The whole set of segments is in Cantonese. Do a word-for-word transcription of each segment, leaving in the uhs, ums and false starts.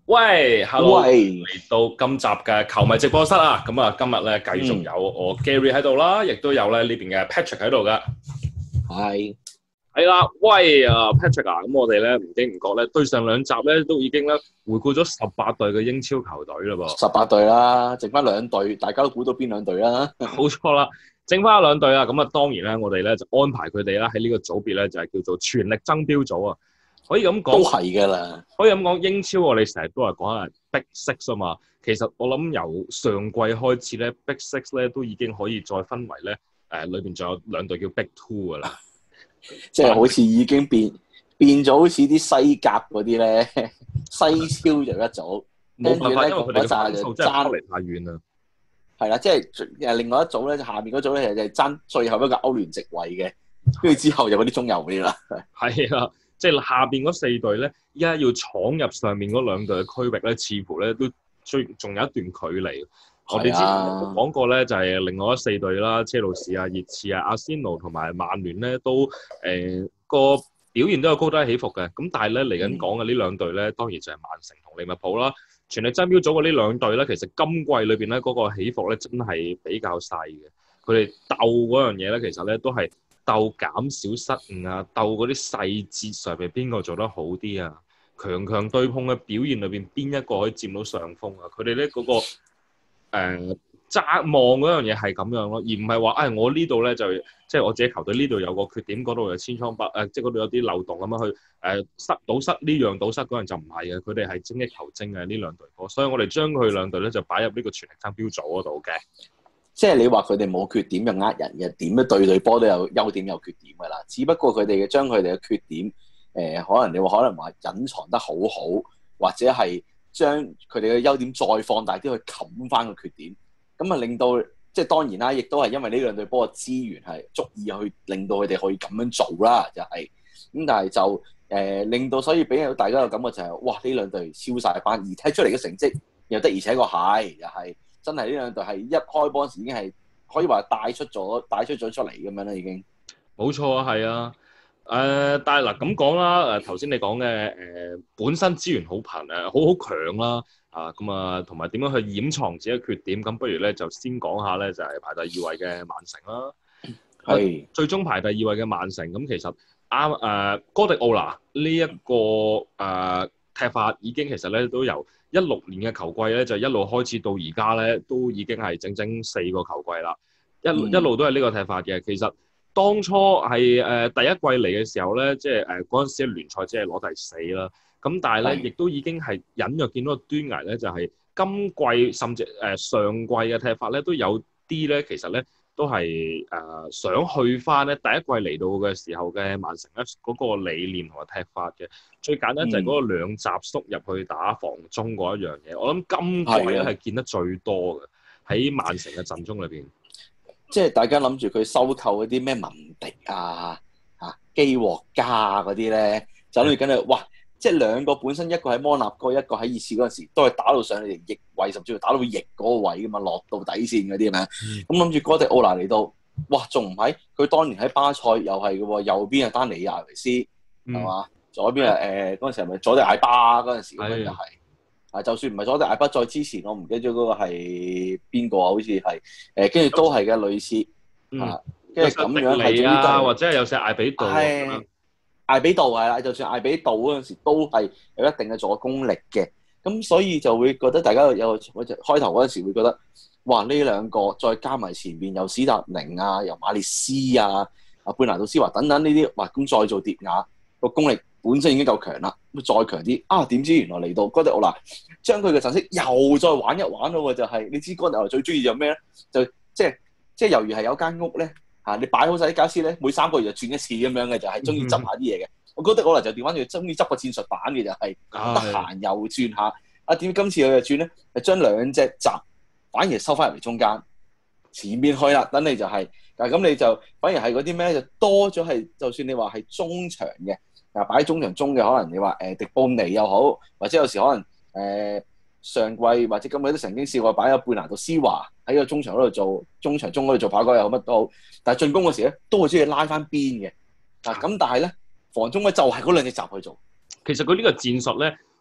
喂，Hello， 喂， 嚟到今集嘅球迷直播室啊！咁啊，今日咧繼續嗯， 有我 Gary 喺度啦，亦都有咧呢邊嘅 Patrick 喺度噶。 係， 係啦，喂啊 Patrick 啊，咁我哋咧唔經唔覺咧，對上兩集咧都已經咧回顧咗十八隊嘅英超球隊啦噃。 十八隊啦，剩翻兩隊，大家都估到邊兩隊啦？ 冇錯啦，剩翻兩隊啊，咁啊當然咧，我哋咧就安排佢哋啦喺呢個組別咧就係叫做全力爭標組啊。可以咁講， 都係㗎啦。 可以咁講，英超我哋成日都係講係 Big Six 啊嘛。其實我諗由上季開始咧，Big Six 咧都已經可以再分為咧誒裏邊仲有兩隊叫 Big Two 噶啦。 即係好似已經變變咗，好似啲西甲嗰啲咧，西超就一組， 冇辦法，因為佢哋嘅嗰扎分就爭數真係離太遠啦。 係啦，即係誒另外一組咧，下面嗰組咧就係爭最後一個歐聯席位嘅，跟住之後就嗰啲中游嗰啲啦。 係啊，即係下邊嗰四隊咧，依家要闖入上面嗰兩隊嘅區域咧，似乎咧都最仲有一段距離。我哋之前講過咧，就係、是、另外嗰四隊啦，車路士啊、熱刺啊、阿仙奴同埋曼聯咧，都誒、呃、個表現都有高低起伏嘅。咁但係咧嚟緊講嘅呢兩隊咧，當然就係曼城同利物浦啦。全力爭標組嘅呢兩隊咧，其實今季裏邊咧嗰個起伏咧真係比較細嘅。佢哋鬥嗰樣嘢咧，其實咧都係鬥減少失誤啊，鬥嗰啲細節上面邊個做得好啲啊，強強對碰嘅表現裏邊邊一個可以佔到上風啊。佢哋咧嗰個誒窄望嗰樣嘢係咁樣咯，而唔係話誒我呢度咧就即係我自己球隊呢度有個缺點，嗰度有千瘡百誒，即係嗰度有啲漏洞咁樣去誒、呃、失堵塞呢樣堵塞嗰樣就唔係嘅，佢哋係精益求精嘅呢兩隊波，所以我哋將佢兩隊咧就擺入呢個全力爭標組嗰度嘅。 即係你話佢哋冇缺點就呃人嘅，點都對對波都有優點有缺點㗎啦。只不過佢哋嘅將佢哋嘅缺點，誒、呃、可能你話可能話隱藏得好好，或者係將佢哋嘅優點再放大啲去冚翻個缺點，咁啊令到即係當然啦，亦都係因為呢兩隊波嘅資源係足以去令到佢哋可以咁樣做啦，就係、是、咁。但係就誒、呃、令到所以俾到大家嘅感覺就係、是、哇呢兩隊燒晒班，而踢出嚟嘅成績又的而且確係又係。真係呢兩隊係一開波時已經係可以話帶出咗帶出咗出嚟咁樣啦，已經。 冇錯啊，係啊，誒、呃，但係嗱咁講啦，誒頭先你講嘅誒本身資源好貧誒，好好強啦，啊咁啊，同埋點樣去掩藏自己嘅缺點，咁不如咧就先講下咧就係、是、排第二位嘅曼城啦。係、啊。最終排第二位嘅曼城，咁其實啱誒哥迪奧拿呢一個誒、呃、踢法已經其實咧都由一六年嘅球季咧就一路開始到而家咧，都已經係整整四個球季啦。一、嗯、一路都係呢個踢法嘅。其實當初係誒、呃、第一季嚟嘅時候咧，即係誒嗰陣時聯賽只係攞第四啦。咁但係咧，亦都已經係隱約見到個端倪咧，就係、是、今季甚至誒、呃、上季嘅踢法咧都有啲咧，其實咧都係誒、呃、想去翻咧第一季嚟到嘅時候嘅曼城咧嗰個理念同埋踢法嘅。最簡單就係嗰個兩閘縮入去打防中嗰一樣嘢，嗯、我諗今季咧係見得最多嘅喺曼城嘅陣中裏邊。 即係大家諗住佢收購嗰啲咩文迪啊、啊基獲加嗰啲咧，就諗住緊係哇！即係兩個本身一個喺摩納哥，一個喺熱刺嗰陣時，都係打到上嚟翼位，甚至乎打到翼嗰個位噶嘛，落到底線嗰啲咩？咁諗住哥迪奧拿嚟到，哇！仲唔係佢當年喺巴塞又係嘅喎，右邊係丹尼亞維斯係嘛？嗯左邊啊，誒嗰陣時係咪佐迪艾巴嗰陣時咁樣就係、是、啊？就算唔係佐迪艾巴，再之前我唔記得咗嗰個係邊個啊？好似係誒，跟住都係嘅類似、嗯、啊，跟住咁樣係啊，或者係有隻艾比杜， 係艾比杜係啦，就算艾比杜嗰陣時都係有一定嘅助攻力嘅，咁所以就會覺得大家有開頭嗰陣時會覺得，哇！呢兩個再加埋前邊有史達寧啊，由馬列斯啊、阿貝拿杜斯華等等呢啲，哇！咁再做疊瓦個功力。本身已經夠強啦，咁再強啲啊！點知原來嚟到哥迪奧拿，將佢嘅陣式又再玩一玩咯喎！就係、是、你知哥迪奧拿最中意就咩咧？就即係即係猶如係有間屋咧嚇，你擺好晒啲傢俬咧，每三個月就轉一次咁樣嘅，就係中意執下啲嘢嘅。我哥迪奧拿就調翻轉，中意執個戰術板嘅就係得閒又轉下。啊點知今次佢就轉咧，係將兩隻閘反而收翻入嚟中間，前面去啦，等你就係、是，但係咁你就反而係嗰啲咩就多咗係，就算你話係中場嘅。嗱，擺喺中場中嘅可能你話誒、呃、迪布尼又好，或者有時可能誒、呃、上季或者今季都曾經試過擺咗貝拿度斯華喺個中場嗰度做中場中嗰度做跑哥又好乜都好，但係進攻嗰時咧都會中意拉翻邊嘅。嗱咁但係咧防中咧就係嗰兩隻閘去做。 其實佢呢個戰術咧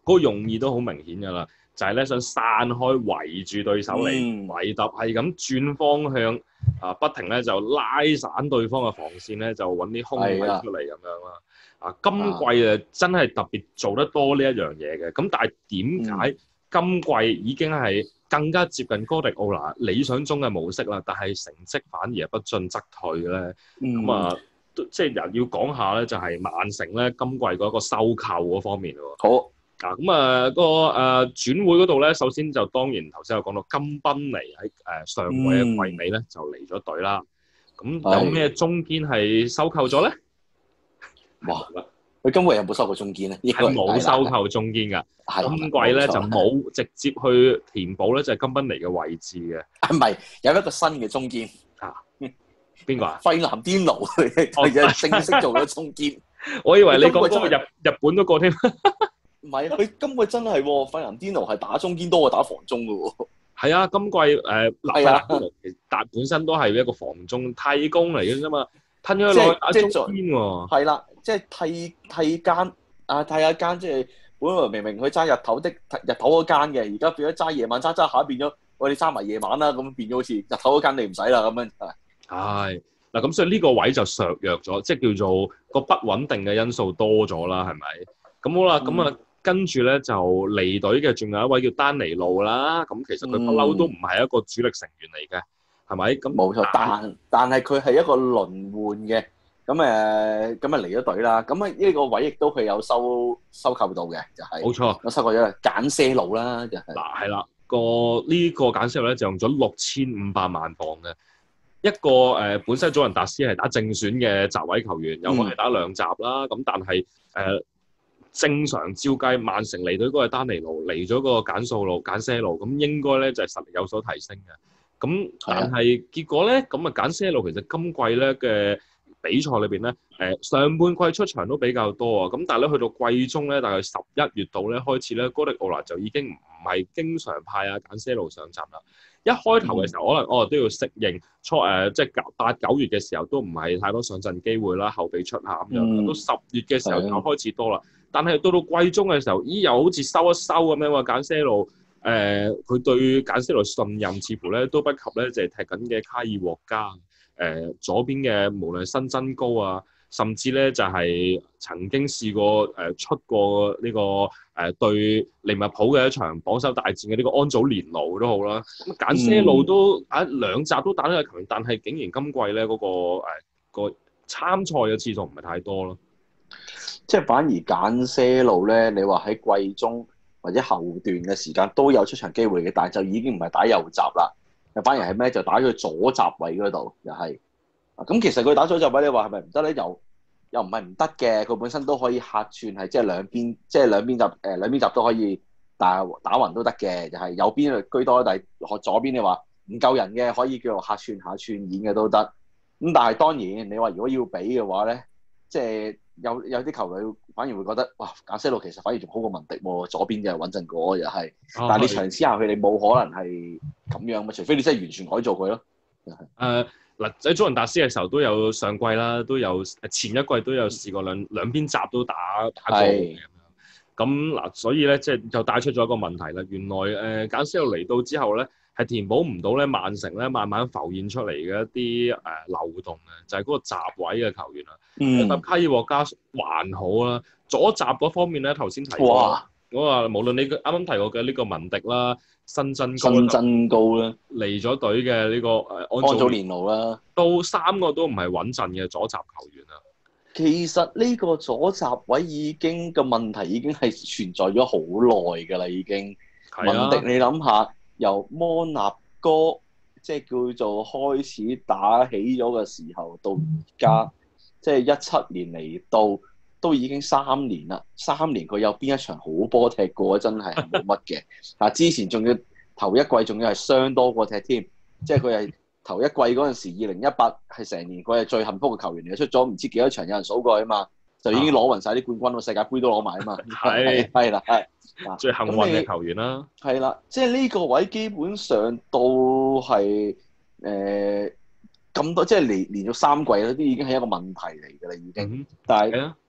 嗰個用意都好明顯㗎啦，就係咧想散開圍住對手嚟嗯圍揼，係咁轉方向啊，不停咧就拉散對方嘅防線咧，就揾啲空位係啊出嚟咁樣啦。啊，今季誒真係特別做得多呢一樣嘢嘅，咁但係點解今季已經係更加接近哥迪奧拿理想中嘅模式啦，但係成績反而係不進則退咧？咁、 嗯、 啊，即係人要講下咧，就係曼城咧今季嗰個收購嗰方面喎。 好啊，咁啊、嗰個誒、呃、轉會嗰度咧，首先就當然頭先有講到金賓尼喺誒上季嘅季尾咧就離咗隊啦。咁有咩中堅係收購咗咧？ 哇！佢今季有冇收過中堅咧？ 係冇收購中堅㗎。今季咧就冇直接去填補咧，就係金賓尼嘅位置嘅。 唔係有一個新嘅中堅啊？邊個啊？ 費南甸奴佢正式做咗中堅。 我以為你講嗰個日日本嗰個添。 唔係，佢今季真係喎，費南甸奴係打中堅多過打防中㗎喎。 係啊，今季誒費南甸奴其實本身都係一個防中替工嚟嘅啫嘛，吞咗落去打中堅喎。 係啦，即係替替間啊，替下間即係本來明明佢揸日頭的日頭嗰間嘅，而家變咗揸夜晚揸揸下變咗，我哋揸埋夜晚啦，咁變咗好似日頭嗰間你唔使啦咁樣。 係嗱，咁所以呢個位就削弱咗，即係叫做個不穩定嘅因素多咗啦，係咪？咁好啦，咁啊、嗯。跟住咧就離隊嘅，仲有一位叫丹尼路啦。咁其實佢不嬲都唔係一個主力成員嚟嘅，係咪、嗯？咁冇錯，但但係佢係一個輪換嘅。咁誒，咁啊離咗隊啦。咁啊呢個位亦都佢有收收購到嘅，就係、是、 冇錯。 我收購咗簡些路啦，就係嗱係啦，個呢個簡些路咧就用咗六千五百萬磅嘅一個誒、呃，本身祖雲達斯係打正選嘅閘位球員，又可以打兩閘啦。咁、嗯、但係誒。呃正常照計，曼城離隊嗰個丹尼路，嚟咗個簡數路、簡些路，咁應該咧就係實力有所提升嘅。咁但係結果咧，咁啊簡些路其實今季咧嘅比賽裏邊咧，誒上半季出場都比較多啊。咁但係咧去到季中咧，大概十一月度咧開始咧，哥迪奧拿就已經唔係經常派啊簡些路上陣啦。一開頭嘅時候，嗯、可能我都要適應初誒、呃，即係八九月嘅時候都唔係太多上陣機會啦，後備出下咁樣。嗯、到十月嘅時候就開始多啦。但係到到季中嘅時候，咦又好似收一收咁樣喎，簡些路誒，佢、呃、對簡些路信任似乎咧都不及咧，就係、是、踢緊嘅卡爾獲加誒、呃、左邊嘅，無論新增高啊，甚至咧就係、是、曾經試過誒、呃、出過呢、這個誒、呃、對利物浦嘅一場榜首大戰嘅呢個安祖連奴都好啦。咁簡些路都啊兩集都打得係強，但係竟然今季咧嗰、那個誒、呃那個參賽嘅次數唔係太多咯。 即係反而簡些路咧，你話喺季中或者後段嘅時間都有出場機會嘅，但係就已經唔係打右閘啦，反而係咩就打咗左閘位嗰度，又係。咁其實佢打左閘位，你話係咪唔得咧？又又唔係唔得嘅，佢本身都可以客串係即係兩邊，即係兩邊閘誒兩邊閘都可以打打勻都得嘅，就係、是、右邊居多，但係學左邊你話唔夠人嘅，可以叫做客串下串演嘅都得。咁但係當然你話如果要比嘅話咧，即係。有有啲球隊反而會覺得，哇！簡些路其實反而仲好過文迪喎，左邊就穩陣過，又係。但係你長此下去，你冇可能係咁樣嘛？除非你真係完全改造佢咯。誒嗱，喺祖雲達斯嘅時候都有上季啦，都有前一季都有試過兩兩邊閘都打打過嘅咁樣。咁嗱，所以咧即係就帶出咗一個問題啦。原來誒簡些路嚟到之後咧，係填補唔到咧曼城咧慢慢浮現出嚟嘅一啲誒、呃、漏洞嘅，就係、是、嗰個閘位嘅球員啊。嗯。咁卡爾獲加還好啦，左閘嗰方面咧頭先提過，哇我話無論你啱啱提過嘅呢個文迪啦、新增高、 新增高啦、 離咗隊嘅呢個誒安祖安祖連奴啦， 到三個都唔係穩陣嘅左閘球員啊。 其實呢個左閘位已經個問題已經係存在咗好耐㗎啦，已經。啊、文迪你諗下。由摩納哥即係叫做開始打起咗嘅時候，到而家即係一七年嚟到，都已經三年啦。三年佢有邊一場好波踢過？真係冇乜嘅。啊，之前仲要頭一季仲要係傷多過踢添，即係佢係頭一季嗰陣時，二零一八係成年佢係最幸福嘅球員嚟嘅，出咗唔知幾多場，有人數過啊嘛，就已經攞勻晒啲冠軍，世界盃都攞埋啊嘛。係係啦，係。 最幸運嘅球員啦， 係啦，即係呢個位基本上都係誒咁多，即係連連續三季咧，都已經係一個問題嚟㗎啦，已經。嗯、但係誒、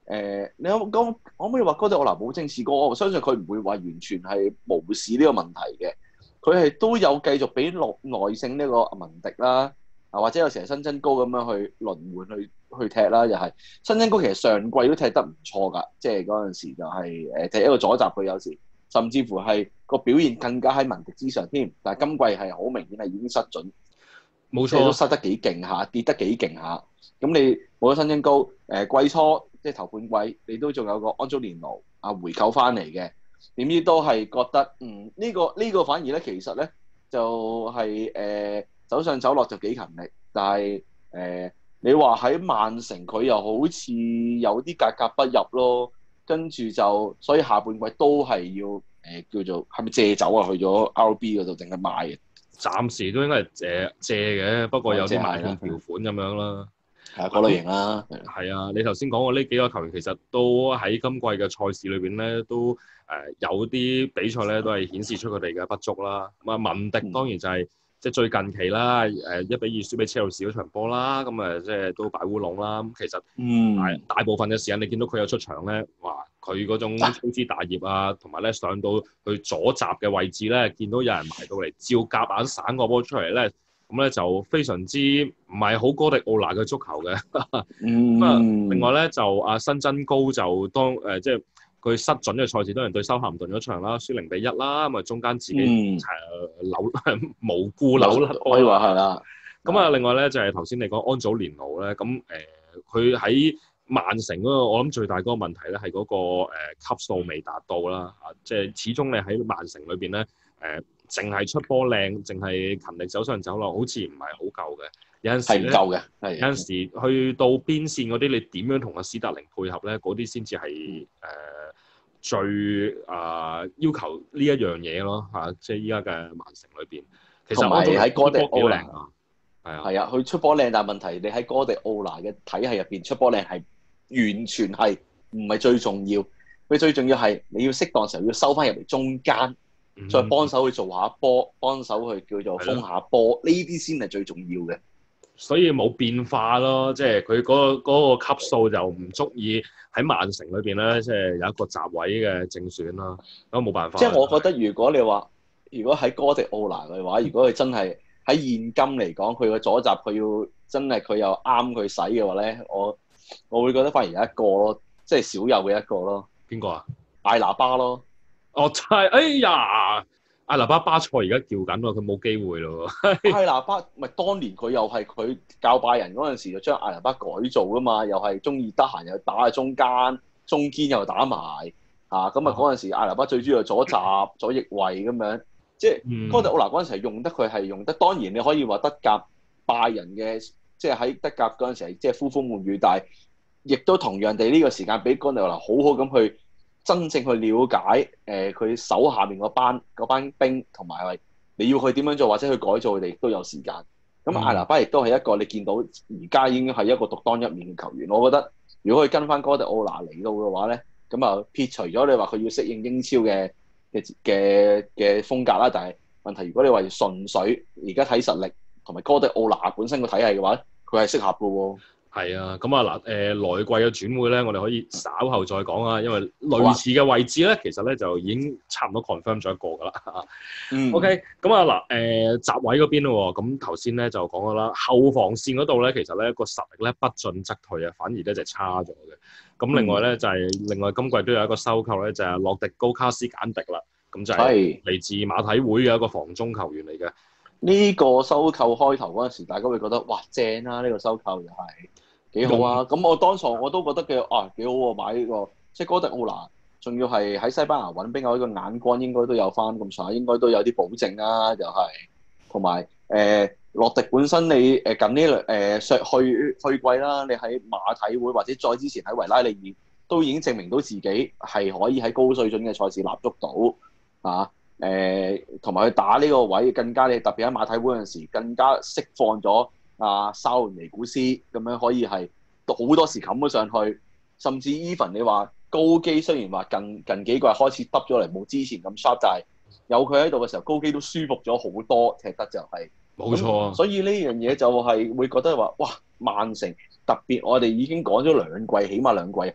誒，你有咁可唔可以話哥迪奧拿冇正視過？我相信佢唔會話完全係無視呢個問題嘅，佢係都有繼續俾耐耐性呢個文迪啦，啊或者有時係新增高咁樣去輪換去去踢啦，又係新增高其實上季都踢得唔錯㗎，即係嗰陣時就係誒踢一個左閘佢有時，甚至乎係個表現更加喺文迪之上添，但係今季係好明顯係已經失準。 冇即係都錯， 失得幾勁下，跌得幾勁下。咁你冇咗新增高，誒、呃、季初即係頭半季，你都仲有個安祖連奴啊回購翻嚟嘅，點知都係覺得嗯呢、這個呢、這個反而咧其實咧就係、是、誒、呃、走上走落就幾勤力，但係誒、呃、你話喺曼城佢又好似有啲格格不入咯，跟住就所以下半季都係要誒、呃、叫做係咪借走啊？去咗 R B 嗰度定係賣嘅？ 暫時都應該係借借嘅，不過有啲賣斷條款咁樣啦。 係啊，嗰類型啦。 係啊，你頭先講過呢幾個球員其實都喺今季嘅賽事裏邊咧，都誒、呃、有啲比賽咧都係顯示出佢哋嘅不足啦。咁啊，文迪當然就係、是、即係最近期啦，誒一比二輸俾車路士嗰場波啦，咁誒即係都擺烏龍啦。咁其實嗯， 大大部分嘅時間你見到佢有出場咧，哇！佢嗰種粗枝大葉啊，同埋咧上到去左閘嘅位置咧，見到有人埋到嚟，照夾硬散個波出嚟咧。咁咧就非常之唔係好哥迪奧拿嘅足球嘅。咁啊、 嗯， 另外咧就阿新增高就當誒、呃、即係佢失準嘅賽事，當然對修咸頓嗰場啦，輸零比一啦。咁啊中間自己誒、嗯、扭無辜扭甩， 可以話係啦。 咁啊，另外咧就係頭先你講安祖連奴咧，咁誒佢喺曼城嗰個，我諗最大嗰個問題咧係嗰個誒、呃、級數未達到啦。啊，即係始終你喺曼城裏邊咧誒。呃淨係出波靚，淨係勤力走上走落，好似唔係好夠嘅。有陣時咧， 係唔夠嘅。係有陣時去到邊線嗰啲，你點樣同阿斯特靈配合咧？嗰啲先至係誒最啊、呃、要求呢一樣嘢咯嚇。即係依家嘅曼城裏邊，其實我喺哥迪奧拿啊，係啊， 係啊，佢出波靚，但係問題你喺哥迪奧拿嘅體系入邊出波靚係完全係唔係最重要。佢最重要係你要適當時候要收翻入嚟中間。再幫手去做下波，幫手去叫做封下波，呢啲先係最重要嘅。 所以冇變化咯，即係佢嗰個嗰個級數就唔足以喺曼城裏邊咧，即係有一個閘位嘅正選啦。咁冇辦法。 即係我覺得，如果你話，如果喺哥迪奧拿嘅話，如果佢真係喺現今嚟講，佢個左閘佢要真係佢又啱佢使嘅話咧，我我會覺得反而有一個咯，即係少有嘅一個咯。 邊個啊？ 艾拿巴咯。 哦，就係，哎呀，艾拿巴巴塞而家叫緊喎，佢冇機會咯。 艾拿巴咪當年佢又係佢教拜仁嗰陣時，就將艾拿巴改造噶嘛，又係中意得閒又打喺中間，中堅又打埋嚇，咁啊嗰陣時艾拿巴最主要係左閘左翼位咁樣，即係哥迪奧拿嗰陣時係用得佢係用得，當然你可以話德甲拜仁嘅，即係喺德甲嗰陣時係即係呼風喚雨，但係亦都同樣地呢個時間俾哥迪奧拿好好咁去。真正去了解誒佢、呃、手下面嗰班班兵，同埋係你要佢點樣做，或者去改造佢哋，亦都有時間。咁艾拿巴亦都係一個你見到而家已經係一個獨當一面嘅球員。我覺得如果佢跟翻哥迪奧拿嚟到嘅話咧，咁啊撇除咗你話佢要適應英超嘅嘅嘅嘅風格啦，但係問題如果你話純粹而家睇實力同埋哥迪奧拿本身個體系嘅話，佢係適合嘅喎。 係啊，咁啊嗱，誒來季嘅轉會咧，我哋可以稍後再講啊，因為類似嘅位置咧，其實咧就已經差唔多 confirm 咗一個噶啦。 嗯。 OK，咁啊嗱，誒閘位嗰邊咯，咁頭先咧就講咗啦，後防線嗰度咧，其實咧個實力咧不進則退啊，反而咧就差咗嘅。咁另外咧就係、是、另外今季都有一個收購咧，就係、是、洛迪高卡斯簡迪啦，咁就係嚟自馬體會嘅一個防中球員嚟嘅。 呢個收購開頭嗰陣時，大家會覺得哇正啦、啊！呢、呢個收購又係幾好啊！咁、嗯、我當初我都覺得嘅啊幾好喎、啊，買呢、呢個即係哥迪奧拿，仲要係喺西班牙揾兵，有呢個眼光應該都有翻咁上下，應該都有啲保證啦、啊，又係同埋誒洛迪本身你誒近呢兩誒去去季啦，你喺馬體會或者再之前喺維拉利爾都已經證明到自己係可以喺高水準嘅賽事立足到啊！誒同埋佢打呢個位更加，你特別喺馬體會嗰陣時，更加釋放咗阿沙倫尼古斯咁樣，可以係好多時冚咗上去，甚至 even 你話高基雖然話近近幾個月開始耷咗嚟，冇之前咁 sharp，但係有佢喺度嘅時候，高基都舒服咗好多，踢得就係、是、 冇錯、啊。 所以呢樣嘢就係會覺得話，哇！曼城特別我哋已經講咗兩季，起碼兩季，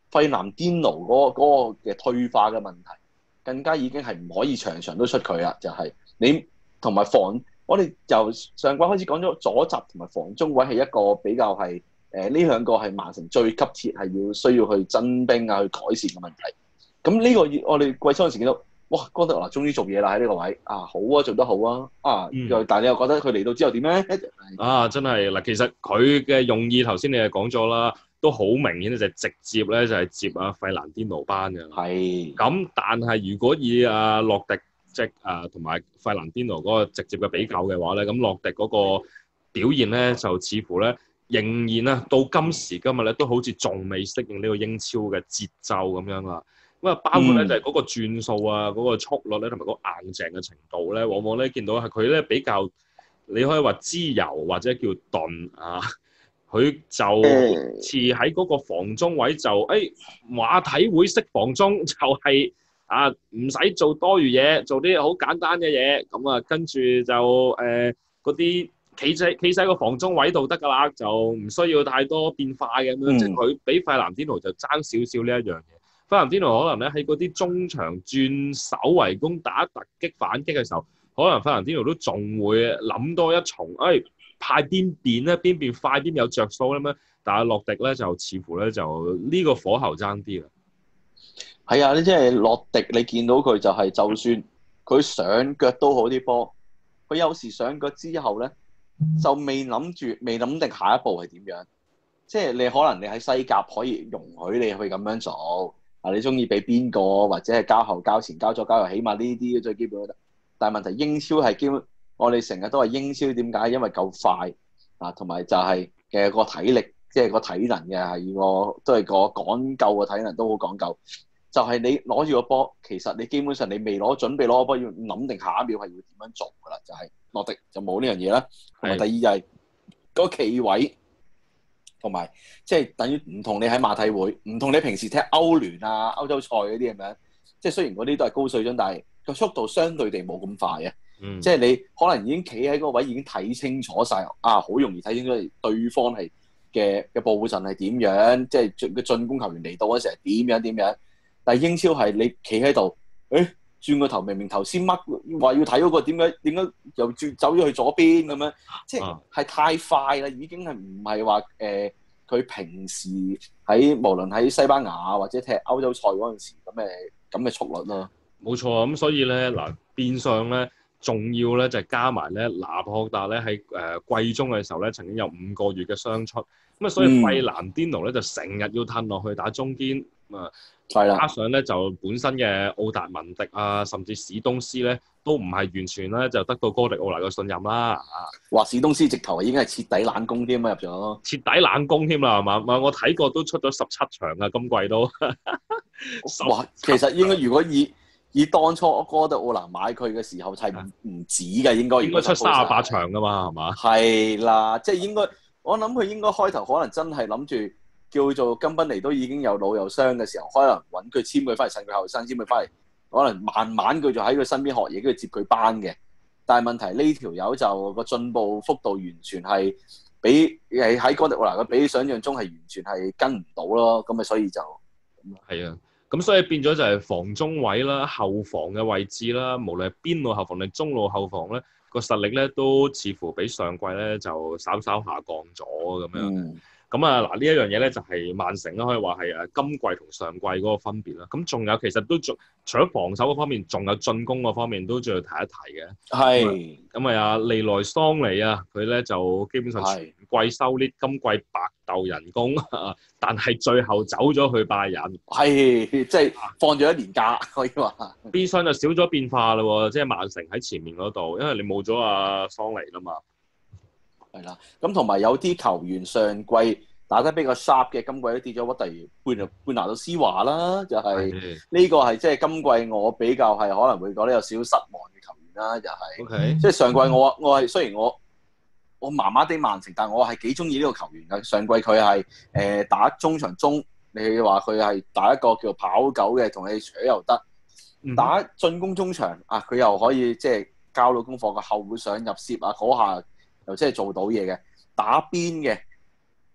費南甸奴嗰個嗰個嘅退化嘅問題，更加已經係唔可以場場都出佢啦。就係、是、你同埋防，我哋由上季開始講咗左閘同埋防中位係一個比較係誒呢兩個係曼城最急切係要需要去增兵啊去改善嘅問題。咁呢個我哋季初嗰陣時見到，哇，哥迪奧拿終於做嘢啦喺呢個位啊，好啊，做得好啊，啊，又、嗯、但係你又覺得佢嚟到之後點咧？ 啊，真係嗱，其實佢嘅用意頭先你係講咗啦，都好明顯咧，就係直接咧就係接阿費蘭甸奴班嘅。係。咁但係如果以阿洛迪即係啊同埋費蘭甸奴嗰個直接嘅比較嘅話咧，咁洛迪嗰個表現咧就似乎咧仍然啊到今時今日咧都好似仲未適應呢個英超嘅節奏咁樣啊。咁啊，包括咧就係嗰個轉數啊，嗰、嗰個速率咧，同埋嗰個硬淨嘅程度咧，往往咧見到係佢咧比較，你可以話滋油或者叫鈍啊，佢就似喺嗰個防中位就誒、哎、馬體會式防中就係、是、啊唔使做多餘嘢，做啲好簡單嘅嘢，咁啊跟住就誒嗰啲企喺企喺個防中位度得㗎啦，就唔需要太多變化嘅咁樣，即係佢比費南甸奴就爭少少呢一樣嘢。費南甸奴可能咧喺嗰啲中場轉守為攻打突擊反擊嘅時候，可能費南甸奴都仲會諗多一重，誒、哎、派邊邊咧，邊邊快邊有着數咧咩？但係洛迪咧就似乎咧就呢個火候爭啲啦。 係啊，你即係洛迪，你見到佢就係、是、就算佢上腳都好啲波，佢有時上腳之後咧就未諗住，未諗定下一步係點樣。即係你可能你喺西甲可以容許你去咁樣做。啊！你中意俾邊個或者係交後交前交左交右，起碼呢啲最基本都得。但係問題英超係基本，我哋成日都話英超點解？因為夠快啊，同埋就係嘅個體力，即係個體能嘅係個都係個講究嘅體能都好講究。就係、是、你攞住個波，其實你基本上你未攞準備攞個波，要諗定下一秒係要點樣做㗎啦。就係、是、洛迪就冇呢樣嘢啦。同埋第二就係個企位。同埋即係等於唔同你喺馬體會，唔同你平時踢歐聯啊、歐洲賽嗰啲咁樣。即係雖然嗰啲都係高水準，但係個速度相對地冇咁快嘅。嗯、即係你可能已經企喺嗰個位，已經睇清楚晒，啊，好容易睇清楚對方係嘅嘅佈陣係點樣，即係個進攻球員嚟到嗰時係點樣點樣。但係英超係你企喺度，誒轉個頭，明明頭先乜話要睇嗰個點解點解又轉走咗去左邊咁樣，即係係太快啦，已經係唔係話誒佢平時喺無論喺西班牙或者踢歐洲賽嗰陣時咁嘅咁嘅速率咯。 冇錯啊，咁所以咧嗱，變相咧仲要咧就係加埋咧拿破達咧喺誒季中嘅時候咧曾經有五個月嘅傷出，咁啊所以費蘭甸奴咧就成日要褪落去打中堅啊。係啦，加上咧就本身嘅奧達文迪啊，甚至史東斯咧，都唔係完全咧就得到哥迪奧拿嘅信任啦。啊，話史東斯直頭已經係徹底冷宮添啊，入咗徹底冷宮添啦，係嘛？唔係我睇過都出咗十七場啊，今季都。 哇，其實應該如果以以當初哥迪奧拿買佢嘅時候係唔唔止嘅，應該應該出三十八場噶嘛，係嘛？ 係啦，即係應該我諗佢應該開頭可能真係諗住。叫做金賓尼都已經有老有傷嘅時候，可能揾佢簽佢翻嚟，趁佢後生簽佢翻嚟，可能慢慢佢就喺佢身邊學嘢，跟住接佢班嘅。但係問題呢條友就個進步幅度完全係比誒喺哥迪奧拿嘅比想象中係完全係跟唔到咯。咁咪所以就係啊，咁所以變咗就係防中位啦、後防嘅位置啦，無論係邊路後防定中路後防咧，個實力咧都似乎比上季咧就稍稍下降咗咁樣。嗯咁啊，嗱呢一樣嘢咧就係曼城啦，可以話係誒今季同上季嗰個分別啦。咁仲有其實都仲除咗防守嗰方面，仲有進攻嗰方面都仲要提一提嘅。係。咁啊，阿利萊桑尼啊，佢咧就基本上全季收啲，今季白鬥人工，但係最後走咗去拜仁。 係，即係放咗一年假可以話。 變相就少咗變化啦喎，即係曼城喺前面嗰度，因為你冇咗阿桑尼啦嘛。 係啦，咁同埋有啲球員上季打得比較 sharp 嘅，今季都跌咗，例如貝貝拿度斯華啦，就係、是、呢個係即係今季我比較係可能會覺得有少少失望嘅球員啦，就係、是 okay. 即係上季我我係雖然我我麻麻地曼城，但我係幾中意呢個球員嘅。上季佢係誒打中場中，你話佢係打一個叫跑狗嘅，同你扯又得，打進攻中場啊，佢又可以即係交到功課嘅後會上入攝啊嗰下。又即係做到嘢嘅，打邊嘅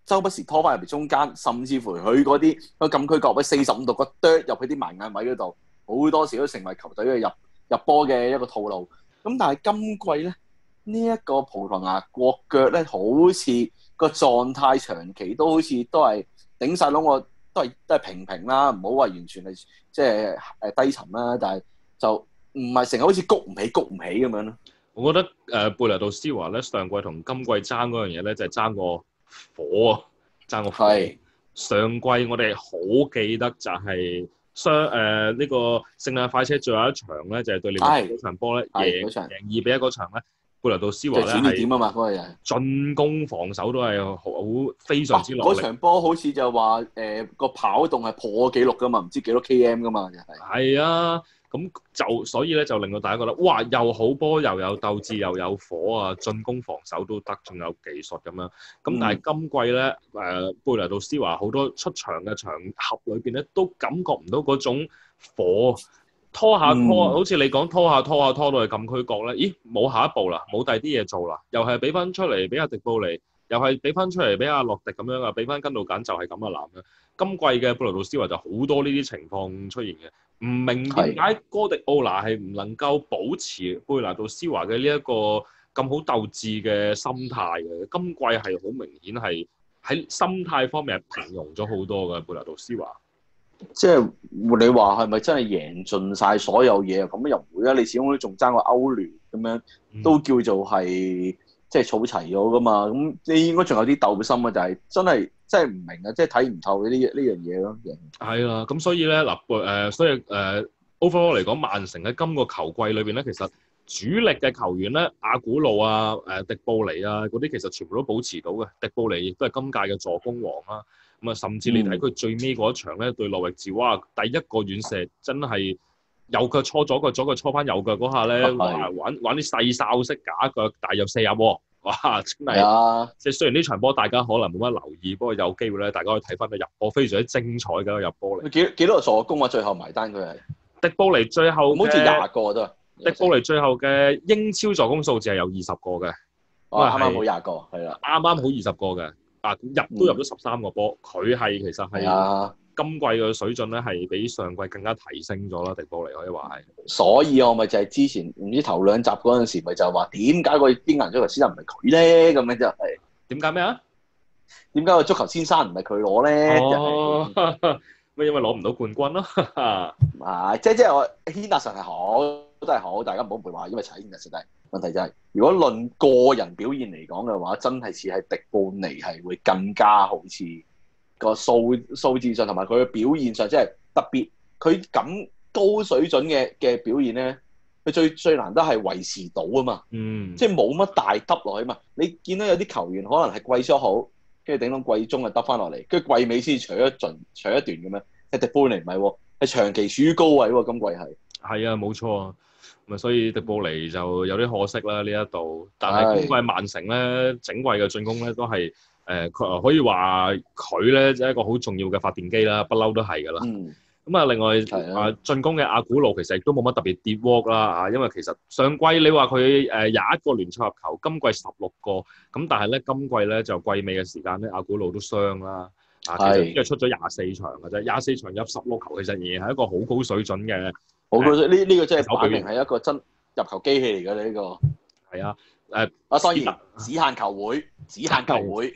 周不時拖翻入嚟中間，甚至乎佢嗰啲個禁區角位四十五度個啄入去啲埋眼位嗰度，好多時都成為球隊嘅入入波嘅一個套路。咁但係今季咧，呢、這、一個葡萄牙國腳咧，好似個狀態長期都好似都係頂晒籠，我都係都係平平啦，唔好話完全係即係誒低沉啦，但係就唔係成日好似谷唔起谷唔起咁樣咯。 我覺得誒、呃、貝拿度施華咧上季同今季爭嗰樣嘢咧，就係爭個火啊，爭個火。 係上季我哋好記得就係雙誒呢個聖誕快車最後一場咧，就係、是、對利物浦嗰場波咧，贏贏二比一嗰場咧，貝拿度施華咧係點啊嘛，嗰個人進攻防守都係好非常之落力。 嗰、啊、場波好似就話誒個跑動係破紀錄噶嘛，唔知幾多 K M 噶嘛，就係、是。 係啊。咁就所以咧，就令到大家覺得哇，又好波，又有鬥志，又有火啊！進攻防守都得，仲有技術咁樣。咁但係今季咧，誒、呃、貝拿度施華好多出場嘅場合裏邊咧，都感覺唔到嗰種火，拖下拖，嗯、好似你講拖下拖下拖到去禁區角咧，咦冇下一步啦，冇第二啲嘢做啦，又係俾翻出嚟俾阿迪布尼，又係俾翻出嚟俾阿洛迪咁樣啊，俾翻根度簡就係咁嘅男嘅。今季嘅貝拿度施華就好多呢啲情況出現嘅。唔明點解哥迪奧拿係唔能夠保持貝拿度施華嘅呢一個咁好鬥志嘅心態嘅？今季係好明顯係喺心態方面係平庸咗好多嘅貝拿度施華。 即係你話係咪真係贏盡晒所有嘢啊？咁又唔會啊！你始終都仲爭個歐聯咁樣，都叫做係即係儲齊咗噶嘛。咁你應該仲有啲鬥心啊！就係真係。真係唔明啊！即係睇唔透呢呢樣嘢咯。 係啦，咁所以咧嗱誒，所以誒、呃、overall 嚟講，曼城喺今個球季裏邊咧，其實主力嘅球員咧，阿古路啊、誒、呃、迪布尼啊嗰啲，其實全部都保持到嘅。迪布尼亦都係今屆嘅助攻王啦。咁啊，甚至你睇佢最尾嗰一場咧，對諾域治，哇！第一個遠射真係右腳搓左腳，左腳搓翻右腳嗰下咧，玩玩啲細哨式假腳，大入四入喎。哇！真係啊！即係雖然呢場波大家可能冇乜留意，不過有機會咧，大家可以睇翻個入波非常之精彩嘅一個入波嚟。 幾幾多個助攻啊？最後埋單佢係迪布尼最後好似廿個都。 迪布尼最後嘅英超助攻數字係有二十個嘅。 哇！啱啱好廿個，係啦。 啱啱好二十個嘅。啊，入都入咗十三個波，佢係、嗯、其實係今季嘅水準咧，係比上季更加提升咗啦。迪布尼可以話係。 所以我咪就係之前唔知頭兩集嗰陣時，咪就話點解個英格蘭足球先生唔係佢咧？咁樣就係點解咩啊？ 點解個足球先生唔係佢攞咧？ 哦，咩因為攞唔到冠軍咯？ 啊，即係即係我軒達臣係好，真係好，大家唔好唔會話因為踩軒達臣。但係問題就係、是，如果論個人表現嚟講嘅話，真係似係迪布尼係會更加好似個數數字上同埋佢嘅表現上，即係特別佢咁高水準嘅嘅表現咧，佢最最難得係維持到啊嘛， 嗯， 即係冇乜大得落去嘛。你見到有啲球員可能係季初好，跟住頂到季中就得翻落嚟，跟住季尾先除一盡除一段咁樣。係迪布尼唔係喎，係長期處於高位喎，今季係。 係啊，冇錯啊。咁啊，所以迪布尼就有啲可惜啦呢一度。但係今季曼城咧，整季嘅進攻咧都係誒，佢、呃、可以話佢咧即係一個好重要嘅發電機啦，不嬲都係㗎啦。嗯。咁啊，另外啊，進攻嘅阿古路其實亦都冇乜特別跌窩啦啊，因為其實上季你話佢誒廿一個聯賽入球，今季十六個，咁但係咧今季咧就季尾嘅時間咧，阿古路都傷啦。啊，其實即係出咗廿四場嘅啫，廿四場入十六球，其實仍然係一個好高水準嘅。 好高水，呢呢、呃這個真係擺明係一個真入球機器嚟嘅呢個。係啊，誒啊，當然只限球會，只限球會。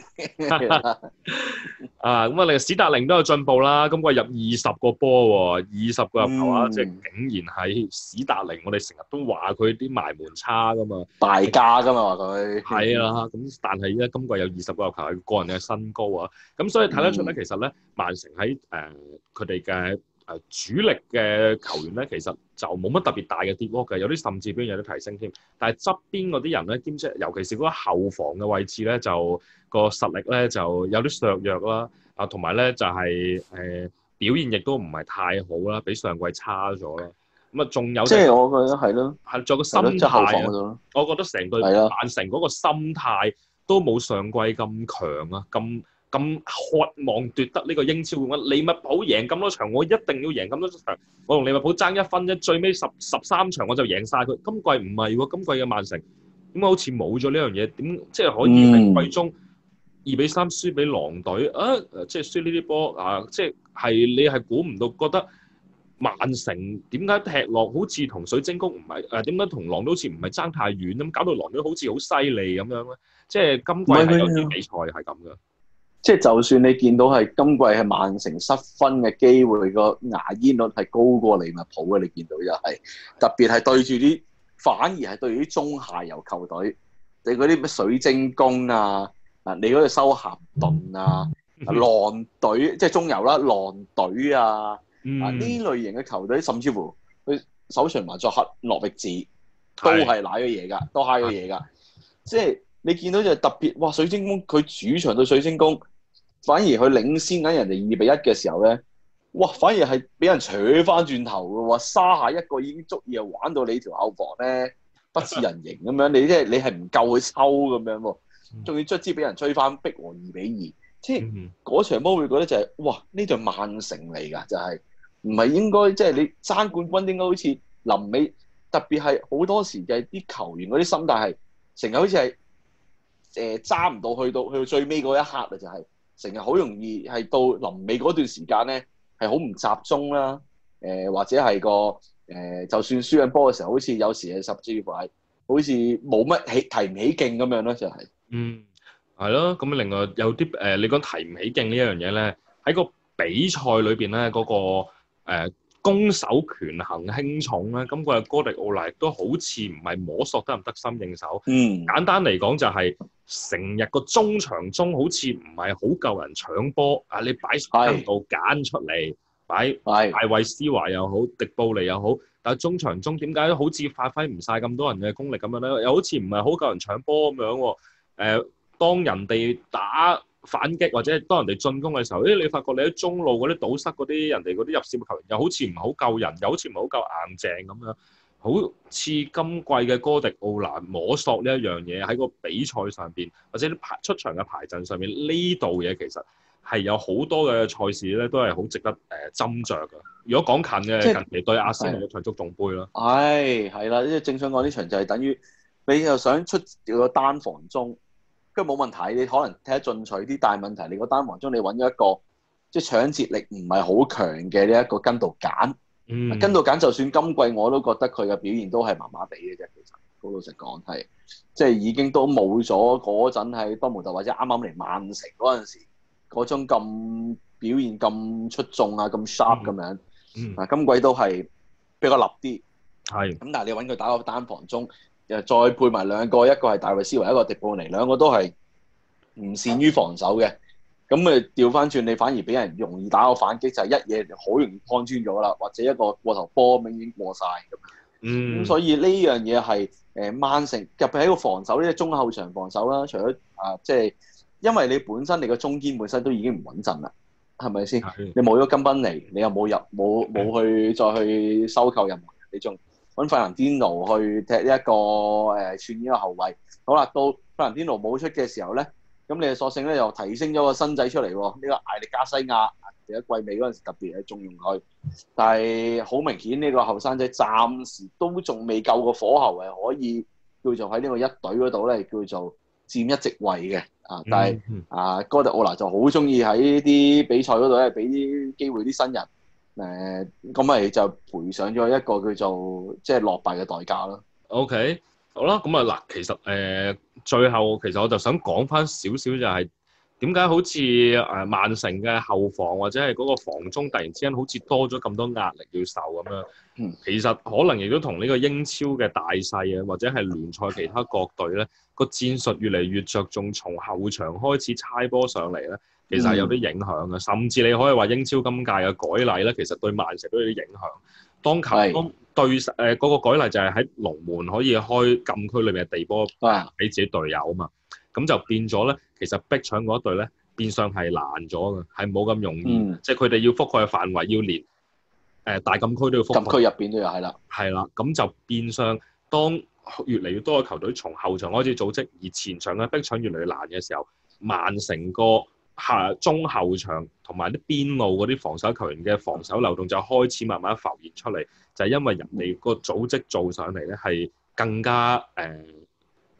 啊，咁啊，你史達寧都有進步啦，今季入二十個波喎，二十個入球啊，嗯、即係竟然係史達寧，我哋成日都話佢啲埋門差噶嘛， 大家噶嘛話佢。 係啊，咁但係咧，今季有二十個入球係個人嘅新高啊，咁所以睇得出咧，嗯、其實咧，曼城喺誒佢哋嘅誒主力嘅球員咧，其實就冇乜特別大嘅跌落嘅，有啲甚至邊有啲提升添。但係側邊嗰啲人咧，兼且尤其是嗰個後防嘅位置咧，就個實力咧就有啲削弱啦。啊，同埋咧就係、是、誒、呃、表現亦都唔係太好啦，比上季差咗啦。咁啊，仲有即係我覺得係咯， 係仲有個心態啊。我覺得成隊曼城嗰個心態都冇上季咁強啊，咁。咁渴望奪得呢個英超冠軍，利物浦贏咁多場，我一定要贏咁多場。我同利物浦爭一分啫，最尾十十三場我就贏晒佢。今季唔係喎，今季嘅曼城點解好似冇咗呢樣嘢？點即係可以喺季中二比三輸俾狼隊啊！即係輸呢啲波啊！即係係你係估唔到，覺得曼城點解踢落好似同水晶宮唔係誒？點解同狼隊好似唔係爭太遠咁，搞到狼隊好似好犀利咁樣咧？即係今季係有啲比賽係咁嘅。 即係就算你見到係今季係曼城失分嘅機會個牙煙率係高過利物浦嘅，你見到又係特別係對住啲反而係對住啲中下游球隊，你嗰啲咩水晶宮啊，啊你嗰個修咸頓啊，狼隊即係中游啦，狼隊啊， 嗯、 啊呢類型嘅球隊，甚至乎佢首循環作客諾域治都係賴咗嘢㗎，都蝦咗嘢㗎，即係你見到就特別哇！水晶宮佢主場對水晶宮。反而佢領先緊人哋二比一嘅時候咧，哇！反而係俾人扯翻轉頭嘅喎，沙下一個已經足以係玩到你條後防咧不似人形咁樣，你即係你係唔夠佢抽咁樣喎，仲要卒之俾人追翻逼和二比二，即係嗰場波會覺得就係、是、哇！呢隊曼城嚟㗎，就係唔係應該即係、就是、你爭冠軍應該好似臨尾，特別係好多時就係啲球員嗰啲心態係成日好似係誒揸唔到去到去到最尾嗰一刻啊，就係、是。成日好容易係到臨尾嗰段時間咧，係好唔集中啦。誒、呃、或者係個誒、呃，就算輸緊波嘅時候，好似有時係甚至乎係好似冇乜起提唔起勁咁樣咯，就係、是。嗯， 係咯。咁另外有啲誒、呃，你講提唔起勁呢一樣嘢咧，喺個比賽裏邊咧，嗰、那個誒、呃、攻守權衡輕重咧，咁個哥迪奧拿亦都好似唔係摸索得唔得心應手。 嗯， 簡單嚟講就係、是。成日個中場中好似唔係好夠人搶波啊！你擺跟度揀出嚟，擺大衛斯華又好，迪布尼又好，但係中場中點解好似發揮唔晒咁多人嘅功力咁樣咧？又好似唔係好夠人搶波咁樣喎。誒、呃，當人哋打反擊或者係當人哋進攻嘅時候，誒你發覺你喺中路嗰啲堵塞嗰啲人哋嗰啲入線嘅球員，又好似唔係好夠人，又好似唔係好夠硬淨咁樣。好似今季嘅哥迪奧拿摸索呢一樣嘢喺個比賽上邊，或者啲排出場嘅排陣上面，呢度嘢其實係有好多嘅賽事咧，都係好值得誒斟酌嘅。如果講近嘅，近期對阿仙奴嘅場足總杯啦， 係係啦，因為正想講呢場就係等於你又想出個單防中，跟住冇問題，你可能踢得進取啲，但係問題你個單防中你揾咗一個即係搶截力唔係好強嘅呢一個根度簡。嗯、跟到揀，就算今季我都覺得佢嘅表現都係麻麻地嘅啫。其實好老實講，係即係已經都冇咗嗰陣喺多蒙特或者啱啱嚟曼城嗰陣時嗰種咁表現咁出眾啊，咁 sharp 咁樣。嗱、嗯嗯，今季都係比較立啲。係咁，但係你揾佢打個單防中，又再配埋兩個，一個係大衛斯維，一個迪布尼，兩個都係唔善於防守嘅。咁誒調翻轉，你反而俾人容易打個反擊，就係、是、一嘢好容易碰穿咗啦，或者一個過頭波咁已經過晒咁。嗯，咁所以呢樣嘢係誒曼城入喺個防守呢，中後場防守啦，除咗啊，即、就、係、是、因為你本身你個中堅本身都已經唔穩陣啦，係咪先？你冇咗金賓尼，你又冇入冇冇去再去收購任何人，你仲揾費蘭甸奴去踢一個誒串呢個後衞。好啦，到費蘭甸奴冇出嘅時候咧。咁你索性咧又提升咗個新仔出嚟喎，呢、這個艾力加西亞第一季尾嗰陣時特別係重用佢，但係好明顯呢個後生仔暫時都仲未夠個火候係可以叫做喺呢個一隊嗰度咧叫做佔一席位嘅啊！但係、嗯嗯、啊哥迪奧拿就好中意喺啲比賽嗰度咧俾啲機會啲新人，誒咁咪就賠上咗一個叫做即係落敗嘅代價咯。 OK。好啦，咁啊嗱，其實誒、呃、最後其實我就想講翻少少就係點解好似誒曼城嘅後防或者係嗰個防中突然之間好似多咗咁多壓力要受咁樣。嗯，其實可能亦都同呢個英超嘅大勢啊，或者係聯賽其他各隊咧個戰術越嚟越着重從後場開始猜波上嚟咧，其實係有啲影響嘅。嗯、甚至你可以話英超今屆嘅改例咧，其實對曼城都有啲影響。當球當對誒嗰、呃那個改例就係喺龍門可以開禁區裏面嘅地波俾自己隊友啊嘛，咁就變咗咧，其實逼搶嗰一隊咧變相係難咗嘅，係冇咁容易，嗯、即係佢哋要覆蓋嘅範圍要連誒、呃、大禁區都要覆蓋， 禁區入邊都有係啦， 係啦，咁就變相當越嚟越多嘅球隊從後場開始組織，而前場嘅逼搶越嚟越難嘅時候，曼城個下中後場同埋啲邊路嗰啲防守球員嘅防守流動就開始慢慢浮現出嚟，就係、是、因為人哋個組織做上嚟咧係更加誒、呃，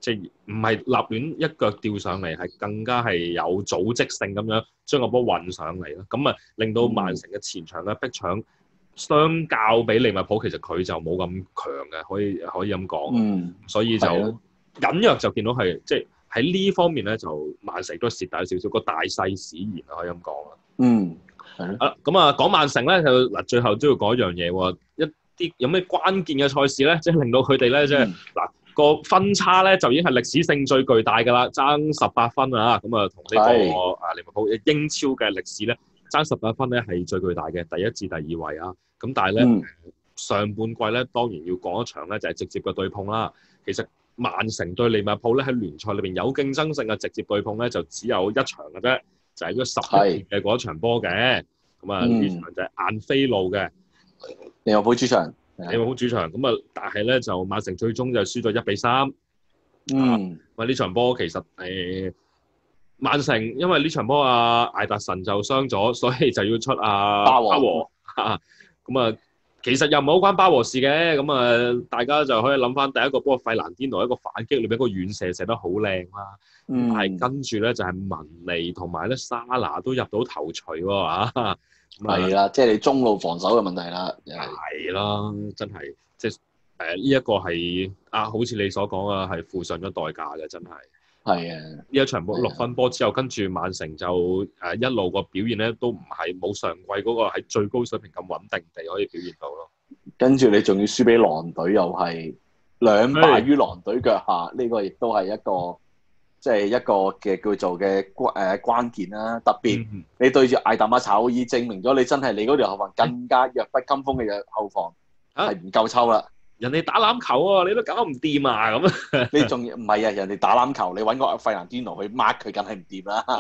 即係唔係立亂一腳吊上嚟，係更加係有組織性咁樣將個波運上嚟咯。咁啊，令到曼城嘅前場嘅逼搶，相較比利物浦，其實佢就冇咁強嘅，可以可以咁講。 嗯， 所以就係隱約就見到係即係喺呢方面咧，就曼城都蝕底少少，個大勢使然啊，可以咁講啊。 嗯，係咯。 啊，咁啊，講曼城咧，就嗱最後都要講一樣嘢喎，一啲有咩關鍵嘅賽事咧，即係令到佢哋咧，即係嗱個分差咧就已經係歷史性最巨大㗎啦，爭十八分啊，咁啊同呢個啊利物浦英超嘅歷史咧爭十八分咧係最巨大嘅，第一至第二位啊。咁但係咧、嗯、上半季咧當然要講一場咧就係直接嘅對碰啦。其實曼城對利物浦咧喺聯賽裏邊有競爭性嘅直接對碰咧就只有一場嘅啫，就係嗰十一月嘅嗰一場波嘅。咁啊呢場就係晏菲路嘅利物浦主場， 利物浦主場。咁啊但係咧就曼城最終就輸咗一比三。 嗯， 咁啊呢場波其實誒曼城因為呢場波啊艾達臣就傷咗，所以就要出啊巴和嚇。咁啊其實又唔係好關巴和事嘅。咁啊大家就可以諗翻第一個波費蘭甸奴一個反擊裏邊一個遠射射得好靚啦。嗯，但係跟住咧就係、是、文尼同埋咧沙拿都入到頭槌喎嚇。 係啦，即係你中路防守嘅問題啦。 係啦，真係即係誒呢一個係啊，好似你所講啊，係付上咗代價嘅，真係。 係啊， 呢一場波六分波之後，跟住曼城就誒、呃、一路個表現咧都唔係冇上季嗰個喺最高水平咁穩定地可以表現到咯。跟住你仲要輸俾狼隊，又係兩敗於狼隊腳下，呢、這個亦都係一個即係、就是、一個嘅叫做嘅關誒關鍵啦。特別你對住艾達馬查奧爾，證明咗你真係你嗰條後防更加弱不禁風嘅後防係唔夠抽啦。人哋打籃球啊，你都搞唔掂啊咁。你仲唔係啊？人哋打籃球，你揾個費蘭甸奴去 mark 佢，梗係唔掂啦。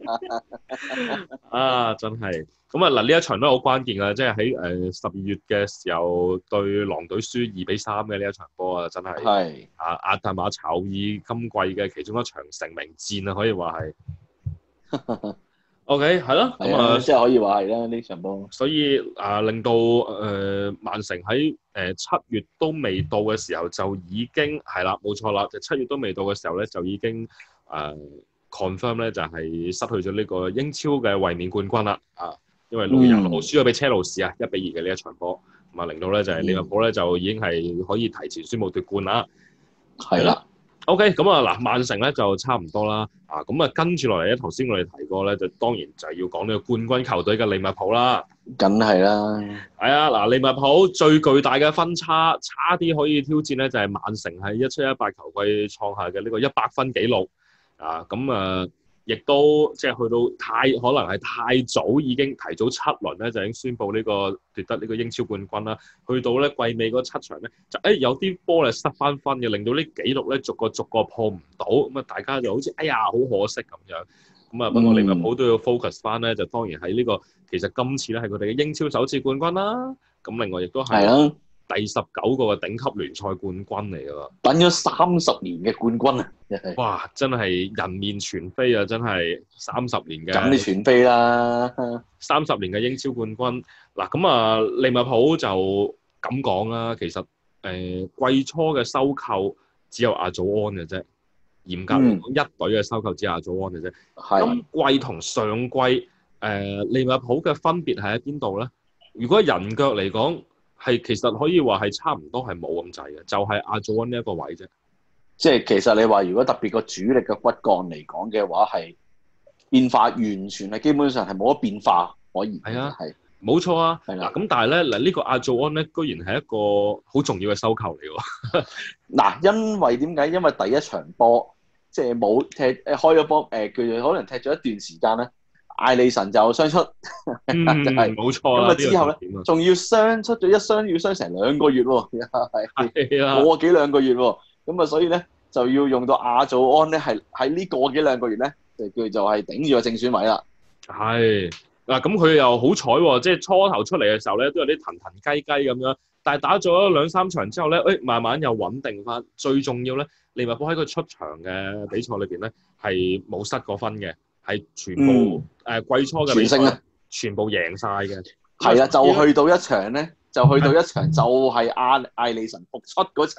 啊，真係咁啊！嗱，呢一場都好關鍵啊，即係喺誒十二月嘅時候對狼隊輸二比三嘅呢一場波啊，真係係啊阿達馬查奧爾今季嘅其中一場成名戰啊，可以話係。O K， 係咯，咁啊， 即係可以話係啦呢場波。 所以啊，令到誒曼城喺誒七月都未到嘅時候，就已經係啦，冇錯啦，就七月都未到嘅時候咧，就已經誒 confirm 咧，就係失去咗呢個英超嘅衛冕冠軍啦。啊，因為六月廿六號輸咗俾車路士啊，一比二嘅呢一場波，咁啊令到咧就係利物浦咧就已經係可以提前宣布奪冠啦。係啦。O.K. 咁啊嗱，曼城咧就差唔多啦，啊咁啊跟住落嚟咧，頭先我哋提過咧，就當然就係要講呢個冠軍球隊嘅利物浦啦， 梗係啦， 係啊嗱，利物浦最巨大嘅分差，差啲可以挑戰咧，就係曼城喺一七一八球季創下嘅呢個一百分紀錄，啊咁啊，亦都即係去到太可能係太早已經提早七輪咧就已經宣布呢個奪得呢個英超冠軍啦。去到咧季尾嗰七場咧就誒、哎、有啲波咧失翻分嘅，令到呢紀錄咧逐個逐個破唔到，咁啊大家就好似哎呀好可惜咁樣。咁啊不過利物浦都要 focus 翻咧，就當然喺呢、這個其實今次咧係佢哋嘅英超首次冠軍啦。咁另外亦都係第十九個嘅頂級聯賽冠軍嚟㗎喎， 等咗三十年嘅冠軍啊！ 哇，真係人面全非啊！真係三十年嘅， 咁你全非啦， 三十年嘅英超冠軍。嗱咁啊，利物浦就咁講啦。其實誒、呃、季初嘅收購只有阿祖安嘅啫，嚴格嚟講，一隊嘅收購只有阿祖安嘅啫。 係、 今季同上季誒、呃、利物浦嘅分別係喺邊度咧？如果人腳嚟講，係其實可以話係差唔多係冇咁滯嘅，就係、是、阿祖安呢一個位啫。 即係其實你話如果特別個主力嘅骨幹嚟講嘅話，係變化完全係基本上係冇乜變化可以。 係啊，係冇錯啊。係啦，咁但係咧嗱，呢、這個阿祖安咧，居然係一個好重要嘅收購嚟喎。 嗱，因為點解？因為第一場波即係冇踢誒開咗波誒，叫做可能踢咗一段時間咧。艾利臣就傷出， 嗯、就係冇錯啦。 咁啊之後咧，仲要傷出咗一傷，要傷成兩個月喎，係過幾兩個月喎。咁啊，所以咧就要用到亞祖安咧，係喺呢個幾兩個月咧，就叫就係頂住個正選位啦。 係嗱，咁佢又好彩喎，即係初頭出嚟嘅時候咧，都有啲騰騰雞雞咁樣，但係打咗兩三場之後咧，誒慢慢又穩定翻。最重要咧，利物浦喺佢出場嘅比賽裏邊咧，係冇失過分嘅。係全部誒、嗯呃、季初嘅比賽，全部贏晒嘅。 係啊，就去到一場咧，就去到一場就係阿艾利臣復出嗰場，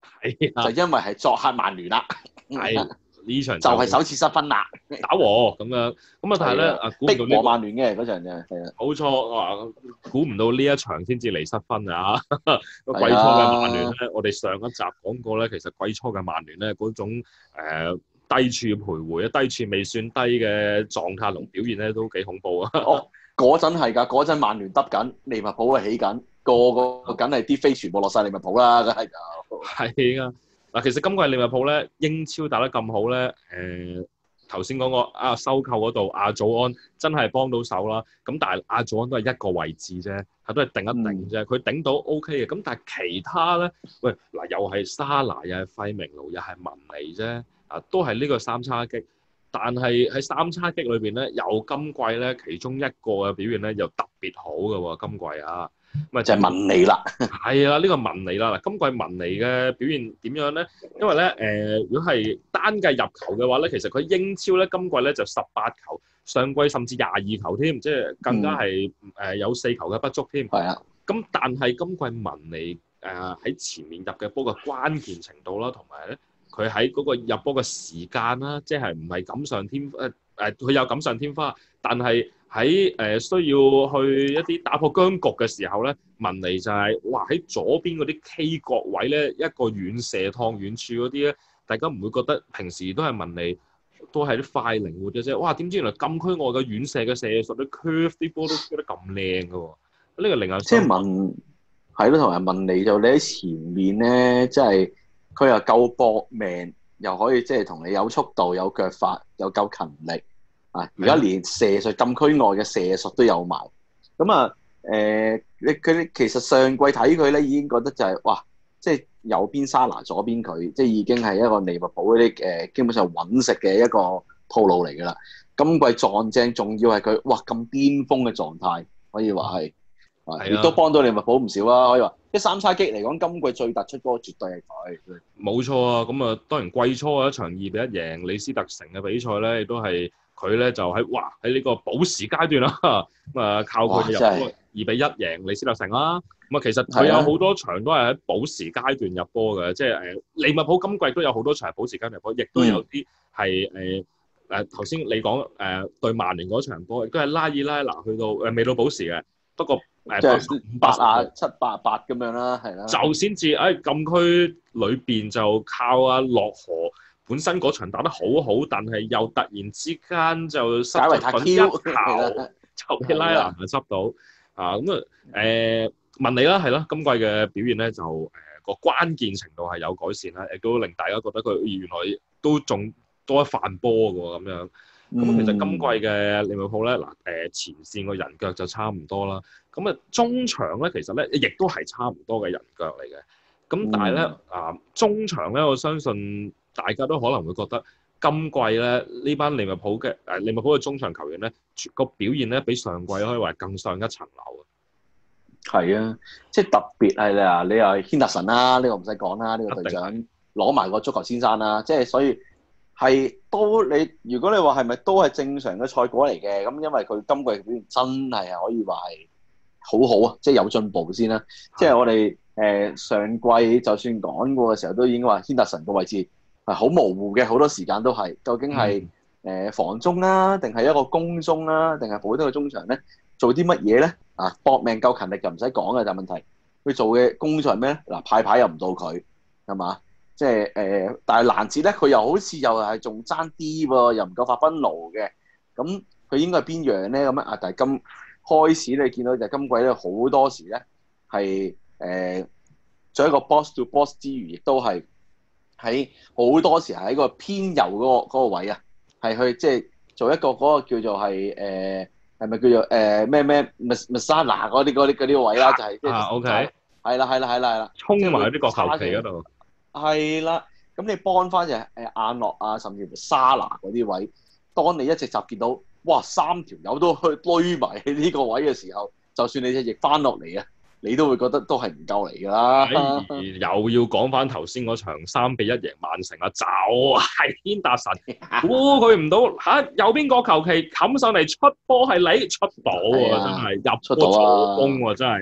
係啊， 就因為係作客曼聯啦， 係呢場就係首次失分啦， 打和咁樣。咁啊，但係咧啊，估唔逼到呢、 和曼聯嘅嗰場啫，係啊， 冇錯啊，估唔到呢一場先至嚟失分啊！個季係初嘅曼聯啊， 咧，我哋上一集講過咧，其實季初嘅曼聯咧嗰種誒、呃、低處徘徊啊，低處未算低嘅狀態同表現咧都幾恐怖啊！ 哦，嗰陣係㗎，嗰陣曼聯得緊，利物浦係起緊，個個梗係啲飛全部落晒利物浦啦，梗係就係啊，嗱，其實今季利物浦咧英超打得咁好咧，誒頭先講過啊收購嗰度亞祖安真係幫到手啦。咁但係亞祖安都係一個位置啫，係都係頂一頂啫。佢、嗯、頂到 O K 嘅。咁但係其他咧，喂嗱又係沙拿又係費明路又係文尼啫，啊都係呢個三叉戟。但係喺三叉戟裏邊咧，有今季咧其中一個嘅表現咧又特別好嘅喎，今季啊。咪就係文尼啦， 係啊，呢、這個文尼啦。嗱，今季文尼嘅表現點樣咧？因為咧，誒、呃，如果係單計入球嘅話咧，其實佢英超咧今季咧就十八球，上季甚至廿二球添，即係更加係誒、嗯呃、有四球嘅不足添。 係啊， 咁但係今季文尼誒喺、呃、前面入嘅波嘅關鍵程度啦，同埋咧佢喺嗰個入波嘅時間啦，即係唔係錦上添誒誒，佢、呃、有錦上添花，但係。喺誒、呃、需要去一啲打破僵局嘅時候咧，文尼就係、是、哇喺左邊嗰啲 K 角位咧，一個遠射燙遠處嗰啲咧，大家唔會覺得平時都係文尼都係啲快靈活嘅啫。哇！點知原來禁區外嘅遠射嘅射術啲 curve 啲波都出得咁靚嘅喎，呢、這個另外即係文係咯，同埋文尼就你喺前面咧，即係佢又夠搏命，又可以即係同你有速度、有腳法、又夠勤力。啊！而家連射術禁區外嘅射術都有埋，咁啊誒，你佢其實上季睇佢咧已經覺得就係、是、哇，即係右邊沙拿，左邊佢，即係已經係一個利物浦嗰啲誒基本上穩食嘅一個套路嚟㗎啦。今季撞正，仲要係佢哇咁巔峰嘅狀態，可以話係，亦、啊、都幫到利物浦唔少啦。可以話，即三叉戟嚟講，今季最突出嗰個絕對係佢。冇錯啊！咁啊，當然季初嘅一場二比一贏李斯特城嘅比賽咧，亦都係。佢咧就喺哇喺呢個補時階段啦，咁啊靠佢入波二比一贏李斯特城啦。咁啊其實佢有好多場都係喺補時階段入波嘅，即係誒利物浦今季都有好多場係補時階段入波，亦都有啲係誒誒頭先你講誒、呃、對曼聯嗰場波，亦都係拉爾拉拿去到誒、呃、未到補時嘅，不過誒即係八啊七八八咁樣啦，係啦， 就先至喺禁區裏邊就靠阿洛河。本身嗰場打得好好，但係又突然之間就失咗份一球，就俾拉蘭就執到啊！咁啊誒問你啦，係咯，今季嘅表現咧就誒個、呃、關鍵程度係有改善啦，亦都令大家覺得佢原來都仲多一飯波嘅喎咁樣。咁、嗯、其實今季嘅利物浦咧嗱誒前線個人腳就差唔多啦，咁啊中場咧其實咧亦都係差唔多嘅人腳嚟嘅。咁但係咧啊中場咧，我相信。大家都可能會覺得今季咧呢班利物浦嘅誒利物浦嘅中場球員咧個表現咧比上季可以話更上一層樓啊！係啊，即係特別係你啊，你又軒達臣啦，呢個唔使講啦，呢個隊長攞埋個足球先生啦，即係所以係都你如果你話係咪都係正常嘅賽果嚟嘅咁，因為佢今季嘅表現真係可以話係好好啊，即係有進步先啦。即係我哋誒上季就算講過嘅時候，都已經話軒達臣個位置。係好模糊嘅，好多時間都係究竟係誒防中啦，定係一個攻中啦，定係普通嘅中場咧？做啲乜嘢咧？啊，搏命夠勤力就唔使講嘅，但係問題佢做嘅工作係咩咧？嗱，派牌又唔到佢，係嘛？即係誒，但係攔截咧，佢又好似又係仲爭啲喎，又唔夠法賓奴嘅。咁佢應該係邊樣咧？咁啊，但係今開始你見到就今季咧好多時咧係誒做一個 box to box 之餘，亦都係。喺好多時係喺個偏右嗰、嗰個嗰個位啊，係去即係做一個嗰個叫做係誒係咪叫做誒咩咩 Masana 嗰啲嗰啲嗰啲位啦，就係即係 OK 係啦係啦係啦係啦， 衝埋啲角球旗嗰度係啦。咁你幫翻就誒晏諾啊，甚至乎沙拿嗰啲位，當你一直就見到哇三條友都去堆埋喺呢個位嘅時候，就算你隻翼翻落嚟啊！你都會覺得都係唔夠嚟㗎啦， 又要講翻頭先嗰場三比一贏曼城啊，就係軒達臣，估佢唔到嚇右邊個球旗冚上嚟出波係你出到啊，真係入波助攻喎，真係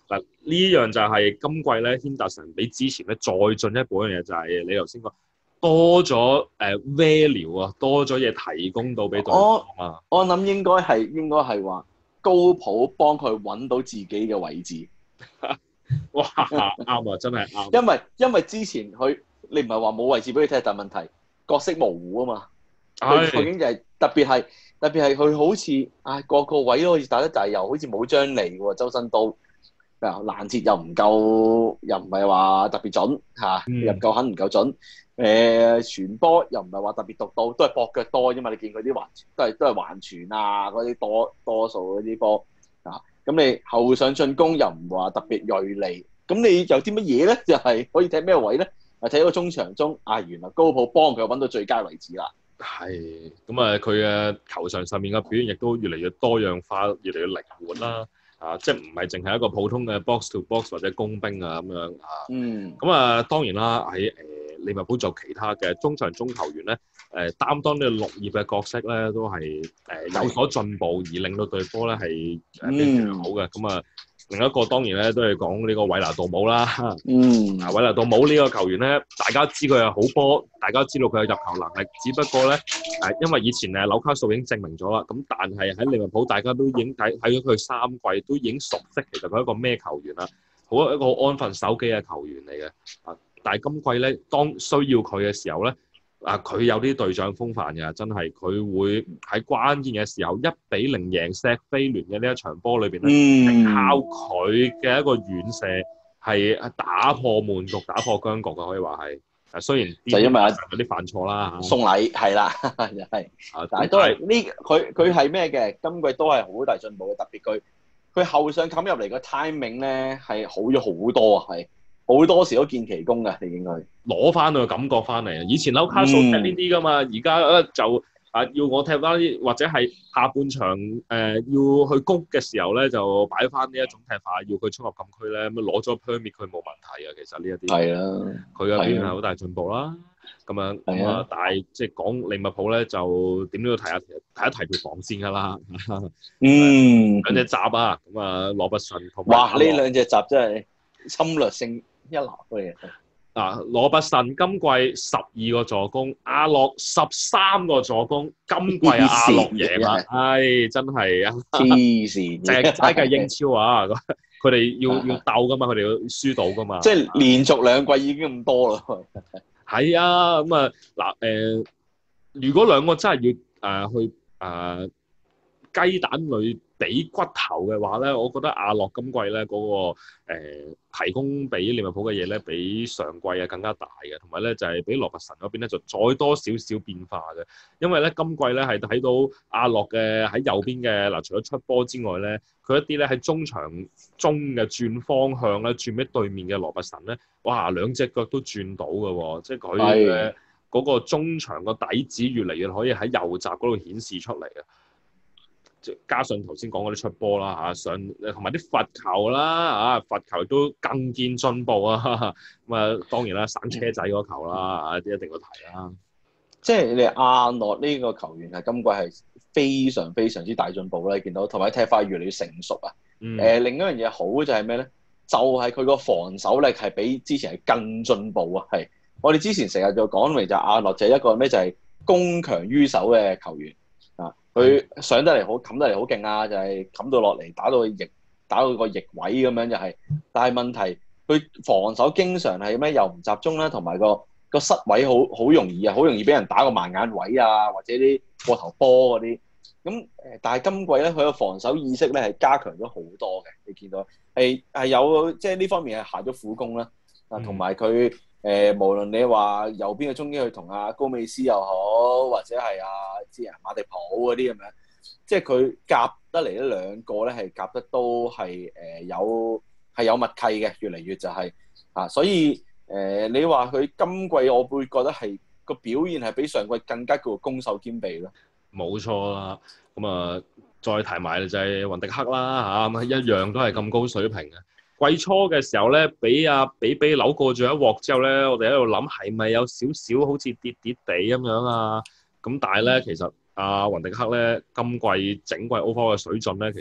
嗱呢樣就係今季咧，軒達臣比之前咧再進一步嘅嘢，就係你頭先講多咗誒、呃、value 啊，多咗嘢提供到俾對方啊。 我諗應該係應該係話高普幫佢揾到自己嘅位置。 哇，啱啊，真係啱。 因為因為之前佢你唔係話冇位置俾佢踢，但問題角色模糊啊嘛。佢究竟就係特別係特別係佢好似啊個個位都好似打得，但係又好似冇張利喎，周身刀啊攔截又唔夠，又唔係話特別準嚇、啊，又唔夠狠唔夠準。誒傳波又唔係話特別獨到，都係駁腳多啫嘛。你見佢啲橫都係都係橫傳啊，嗰啲多多數嗰啲波啊。咁你後上進攻又唔話特別鋭利，咁你有啲乜嘢咧？就係、是、可以踢咩位咧？啊，踢一個中場中啊，原來高普幫佢揾到最佳位置啦。 係咁啊！佢嘅球場上面嘅表現亦都越嚟越多樣化，越嚟越靈活啦。啊，即係唔係淨係一個普通嘅 box to box 或者工兵啊咁樣啊。 嗯。 咁啊，當然啦，喺誒、呃、利物浦做其他嘅中場中球員咧，誒、呃、擔當呢個綠葉嘅角色咧，都係誒、呃、有所進步，而令到隊波咧係誒非常好嘅。咁啊、嗯，另一個當然咧都係講呢個韋拿杜姆啦。 嗯。 啊，韋拿杜姆呢個球員咧，大家知佢係好波，大家知道佢有入球能力，只不過咧誒、呃，因為以前誒紐卡素已經證明咗啦。咁但係喺利物浦，大家都已經睇睇咗佢三季，都已經熟悉其實佢係一個咩球員啦。好一個好安分守己嘅球員嚟嘅，啊！但係今季咧，當需要佢嘅時候咧，啊，佢有啲隊長風範嘅，真係佢會喺關鍵嘅時候一比零贏錫菲聯嘅呢一場波裏邊咧， 嗯、 靠佢嘅一個遠射係打破悶局、打破僵局嘅，可以話係。啊，雖然就因為有啲犯錯啦嚇， 送禮係啦，又係，啊、但係都係呢，佢佢係咩嘅？今季都係好大進步嘅，特別佢。佢後上冚入嚟個 timing 咧係好咗好多啊，係好多時都見奇功嘅，你應該攞翻佢嘅感覺翻嚟。以前紐卡素踢呢啲噶嘛，而家啊就啊要我踢翻啲，或者係下半場誒、呃、要去攻嘅時候咧，就擺翻呢一種踢法，要佢衝入禁區咧，咁攞咗 permit 佢冇問題啊。其實呢一啲係啊，佢嘅表現係好大進步啦。咁樣咁啊，但係即係講利物浦咧，就點都要提下提一提條防線㗎啦。 嗯， 兩隻閘啊，咁啊羅伯遜同哇！呢兩隻閘真係侵略性一流嘅嘢。 啊，羅伯遜今季十二個助攻，阿洛十三個助攻，今季阿洛贏啦，唉、哎，真係啊， 黐線， 淨係齋計英超啊，佢哋要要鬥噶嘛，佢哋要輸到噶嘛， 即係連續兩季已經咁多啦。 係啊，咁啊嗱誒，如果兩個真係要誒、呃、去誒、呃、雞蛋裏俾骨頭嘅話咧，我覺得阿洛今季咧嗰、那個、呃、提供俾利物浦嘅嘢咧，比上季啊更加大嘅，同埋咧就係、是、比羅伯臣嗰邊咧就再多少少變化嘅，因為咧今季咧係睇到阿洛嘅喺右邊嘅嗱，除咗出波之外咧，佢一啲咧喺中場中嘅轉方向咧，轉俾對面嘅羅伯臣咧，哇兩隻腳都轉到嘅喎，即係佢嘅嗰個中場個底子越嚟越可以喺右閘嗰度顯示出嚟嘅。加上頭先講嗰啲出波啦嚇，上同埋啲罰球啦嚇，罰球都更見進步啊！咁啊，當然啦，省車仔嗰球啦啊，啲一定要提啦。 即係你阿諾呢個球員係今季係非常非常之大進步啦，你見到同埋踢法越嚟越成熟啊！誒、嗯呃，另一樣嘢好就係咩咧？就係佢個防守力係比之前係更進步啊！係我哋之前成日就講明就阿諾就係一個咩就係攻強於守嘅球員。佢上得嚟好，冚得嚟好勁啊！就係、是、冚到落嚟，打到翼，打到個翼位咁樣就係、是。但係問題，佢防守經常係咩又唔集中啦，同埋個個失位好好容易啊，好容易俾人打個盲眼位啊，或者啲過頭波嗰啲。咁誒，但係今季咧，佢個防守意識咧係加強咗好多嘅。你見到係係有即係呢方面係下咗苦功啦。啊，同埋佢。誒、呃，無論你話右邊嘅中堅去同阿高美斯又好，或者係阿之前馬迪普嗰啲咁樣，即係佢夾得嚟呢兩個咧，係夾得都係誒、呃、有係有默契嘅，越嚟越就係、是、啊，所以誒、呃、你話佢今季我會覺得係個表現係比上季更加叫做攻守兼備咯。 冇錯啦，咁啊再提埋就係雲迪克啦嚇，咁、啊、一樣都係咁高水平嘅。季初嘅時候咧，俾阿比比扭過咗一鑊之後咧，我哋喺度諗係咪有少少好似跌跌地咁樣啊？咁但係咧，其實阿雲迪克咧今季整季 overall 嘅水準咧，其實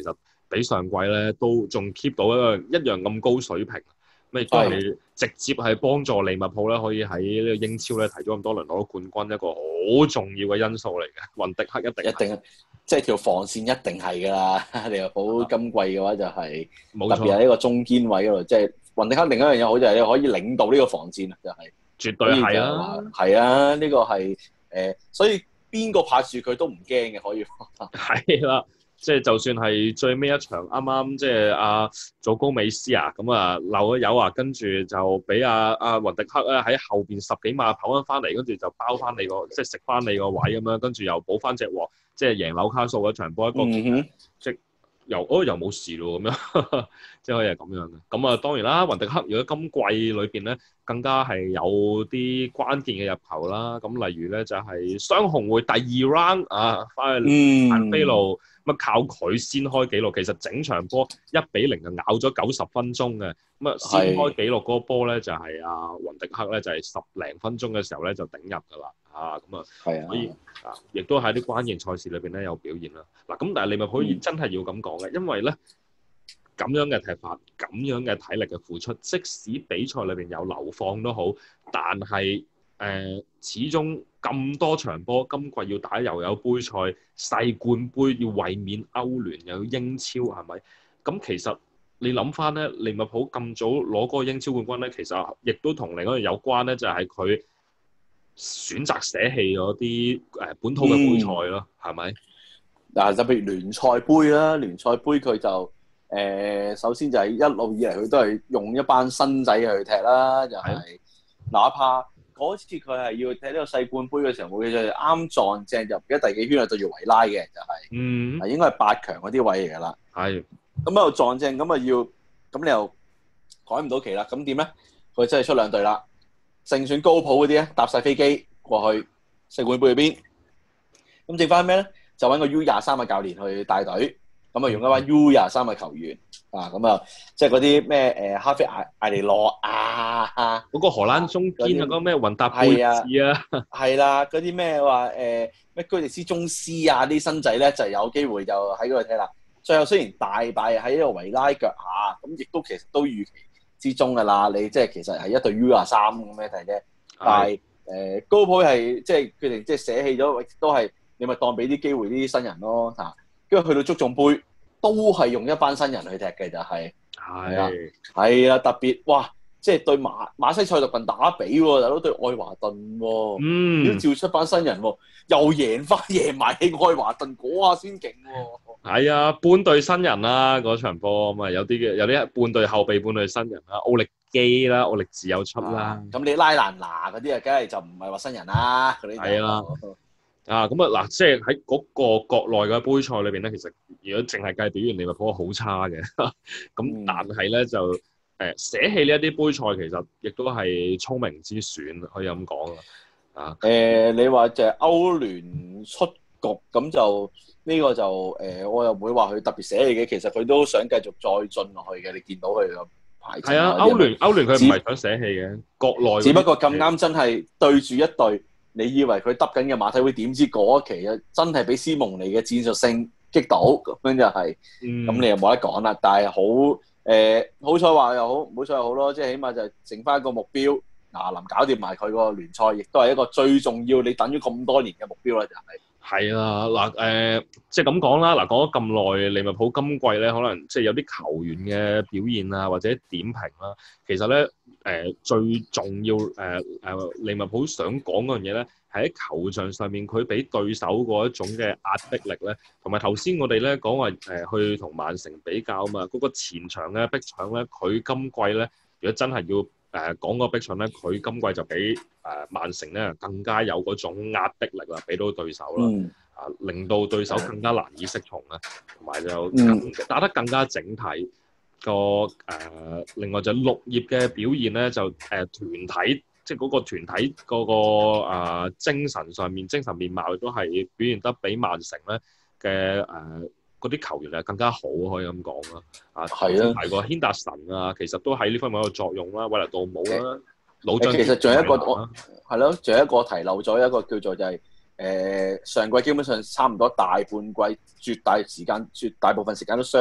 比上季咧都仲 keep 到一個一樣咁高水平。咁亦都係直接係幫助利物浦咧，可以喺呢個英超咧提咗咁多輪攞冠軍一個好重要嘅因素嚟嘅。雲迪克一定一定，即係條防線一定係㗎啦。利物浦今季嘅話就係、是，特別係呢個中堅位嗰度，即係雲迪克另一樣嘢好就係你可以領導呢個防線啊，就係、是、 絕對係啊， 係啊，呢、這個係誒、呃，所以邊個拍住佢都唔驚嘅，可以係啦。即係就算係最尾一場，啱啱即係阿祖高美斯啊，咁啊漏咗油啊，跟住就俾阿阿雲迪克咧喺後邊十幾碼跑翻翻嚟，跟住就包翻你個，即係食翻你個位咁樣，跟住又補翻隻鑊，即係贏紐卡素嗰場波一個， 嗯、哼即又哦又冇事咯咁樣，即係可以係咁樣嘅。咁啊當然啦，雲迪克如果今季裏邊咧更加係有啲關鍵嘅入球啦。咁例如咧就係雙紅會第二 round 啊，翻去安菲路。咁啊靠佢先開紀錄，其實整場波一比零就咬咗九十分鐘嘅。咁啊先開紀錄嗰個波咧就係阿雲迪克咧就係十零分鐘嘅時候咧就頂入㗎啦。啊咁啊，所以啊亦都喺啲關鍵賽事裏邊咧有表現啦。嗱咁但係利物浦真係要咁講嘅，因為咧咁樣嘅踢法、咁樣嘅體力嘅付出，即使比賽裏邊有流放都好，但係誒、呃、始終咁多場波，今季要打又有杯賽、世冠杯，要衛冕歐聯，又要英超，係咪？咁其實你諗翻咧，利物浦咁早攞嗰個英超冠軍咧，其實亦都同另一樣有關咧，就係、是、佢選擇捨棄嗰啲誒本土嘅杯賽咯，係咪、嗯？ 嗱，就譬如聯賽杯啦，聯賽杯佢就誒、呃、首先就係一路以嚟佢都係用一班新仔去踢啦，就係、是、哪怕嗰次佢係要踢呢個世冠杯嘅時候，冇記錯就啱撞正入而家第幾圈啊對住維拉嘅，就係、是、嗯應該係八強嗰啲位嚟㗎啦。係咁喺度撞正，咁啊要咁你又改唔到期啦。咁點咧？佢真係出兩隊啦，勝選高普嗰啲咧搭晒飛機過去世冠杯嗰邊，咁剩翻咩咧？就揾個 U 廿三嘅教練去帶隊，咁啊用一班 U 廿三嘅球員啊，咁啊即係嗰啲咩誒哈菲艾艾尼諾啊， 嗰個荷蘭中堅啊，嗰個咩雲達貝治啊， 係啦，嗰啲咩話誒咩居迪斯宗斯啊啲新仔咧就有機會就喺嗰度踢啦。最後雖然大敗喺呢個維拉腳下，咁亦都其實都預期之中㗎啦。你即係其實係一隊 U 廿三咁樣睇啫，但係誒、呃、高普係即係決定即係捨棄咗，都係。你咪當俾啲機會啲新人咯嚇，跟住去到足總杯都係用一班新人去踢嘅就係、是，係啊，係啊，特別哇，即係對馬馬西塞特郡打比喎，大佬對愛華頓喎，嗯，都照出班新人喎，又贏翻贏埋起愛華頓嗰下先勁喎。係啊，半隊新人啦嗰場波咁啊，有啲嘅有啲半隊後備半隊新人啦，奧力基啦，奧力治有出啦。 咁、啊、你拉蘭拿嗰啲啊，梗係就唔係話新人啦，嗰啲係啊。啊，咁啊嗱，即係喺嗰個國內嘅杯賽裏邊咧，其實如果淨係計表現，利物浦好差嘅。咁但係咧就誒、呃、捨棄呢一啲杯賽，其實亦都係聰明之選，可以咁講啊。誒、 呃，你話就係歐聯出局，咁就呢、這個就誒、呃，我又唔會話佢特別捨棄嘅。其實佢都想繼續再進落去嘅。你見到佢個排程。係啊， 歐聯歐聯佢唔係想捨棄嘅，國內。 只不過咁啱真係對住一隊。你以為佢揼緊嘅馬體會，點知嗰一期啊真係俾斯蒙尼嘅戰術性擊倒，咁樣就係、是，咁、嗯、你又冇得講啦。但係好誒，好彩話又好，唔好彩又好咯，即係起碼就剩翻一個目標，嗱臨搞掂埋佢個聯賽，亦都係一個最重要，你等咗咁多年嘅目標啦，就係、是。 係啊，嗱、呃、誒，即係咁講啦，嗱講咗咁耐，利物浦今季咧，可能即係有啲球員嘅表現啊，或者點評啦，其實咧誒、呃、最重要誒誒、呃、利物浦想講嗰樣嘢咧，係喺球場上面佢俾對手嗰一種嘅壓迫力咧，同埋頭先我哋咧講話誒去同曼城比較啊嘛，嗰、那個前場嘅逼搶咧，佢今季咧，如果真係要誒、呃、講個逼搶咧，佢今季就比誒、呃、曼城咧更加有嗰種壓迫力啦，俾到對手啦，嗯、啊令到對手更加難以適從啦，同埋就打得更加整體。個誒、呃、另外就綠葉嘅表現咧，就誒、呃、團體即係嗰個團體嗰、那個啊、呃、精神上面精神面貌都係表現得比曼城咧嘅誒嗰啲球員係更加好，可以咁講啦。啊，係啊，係個軒達臣啊，其實都喺呢方面有個作用啦。韋納杜姆啦，老將其實仲有一個我係咯，仲有一個提漏咗一個叫做就係、是、誒、呃、上季基本上差唔多大半季絕大時間絕大部分時間都傷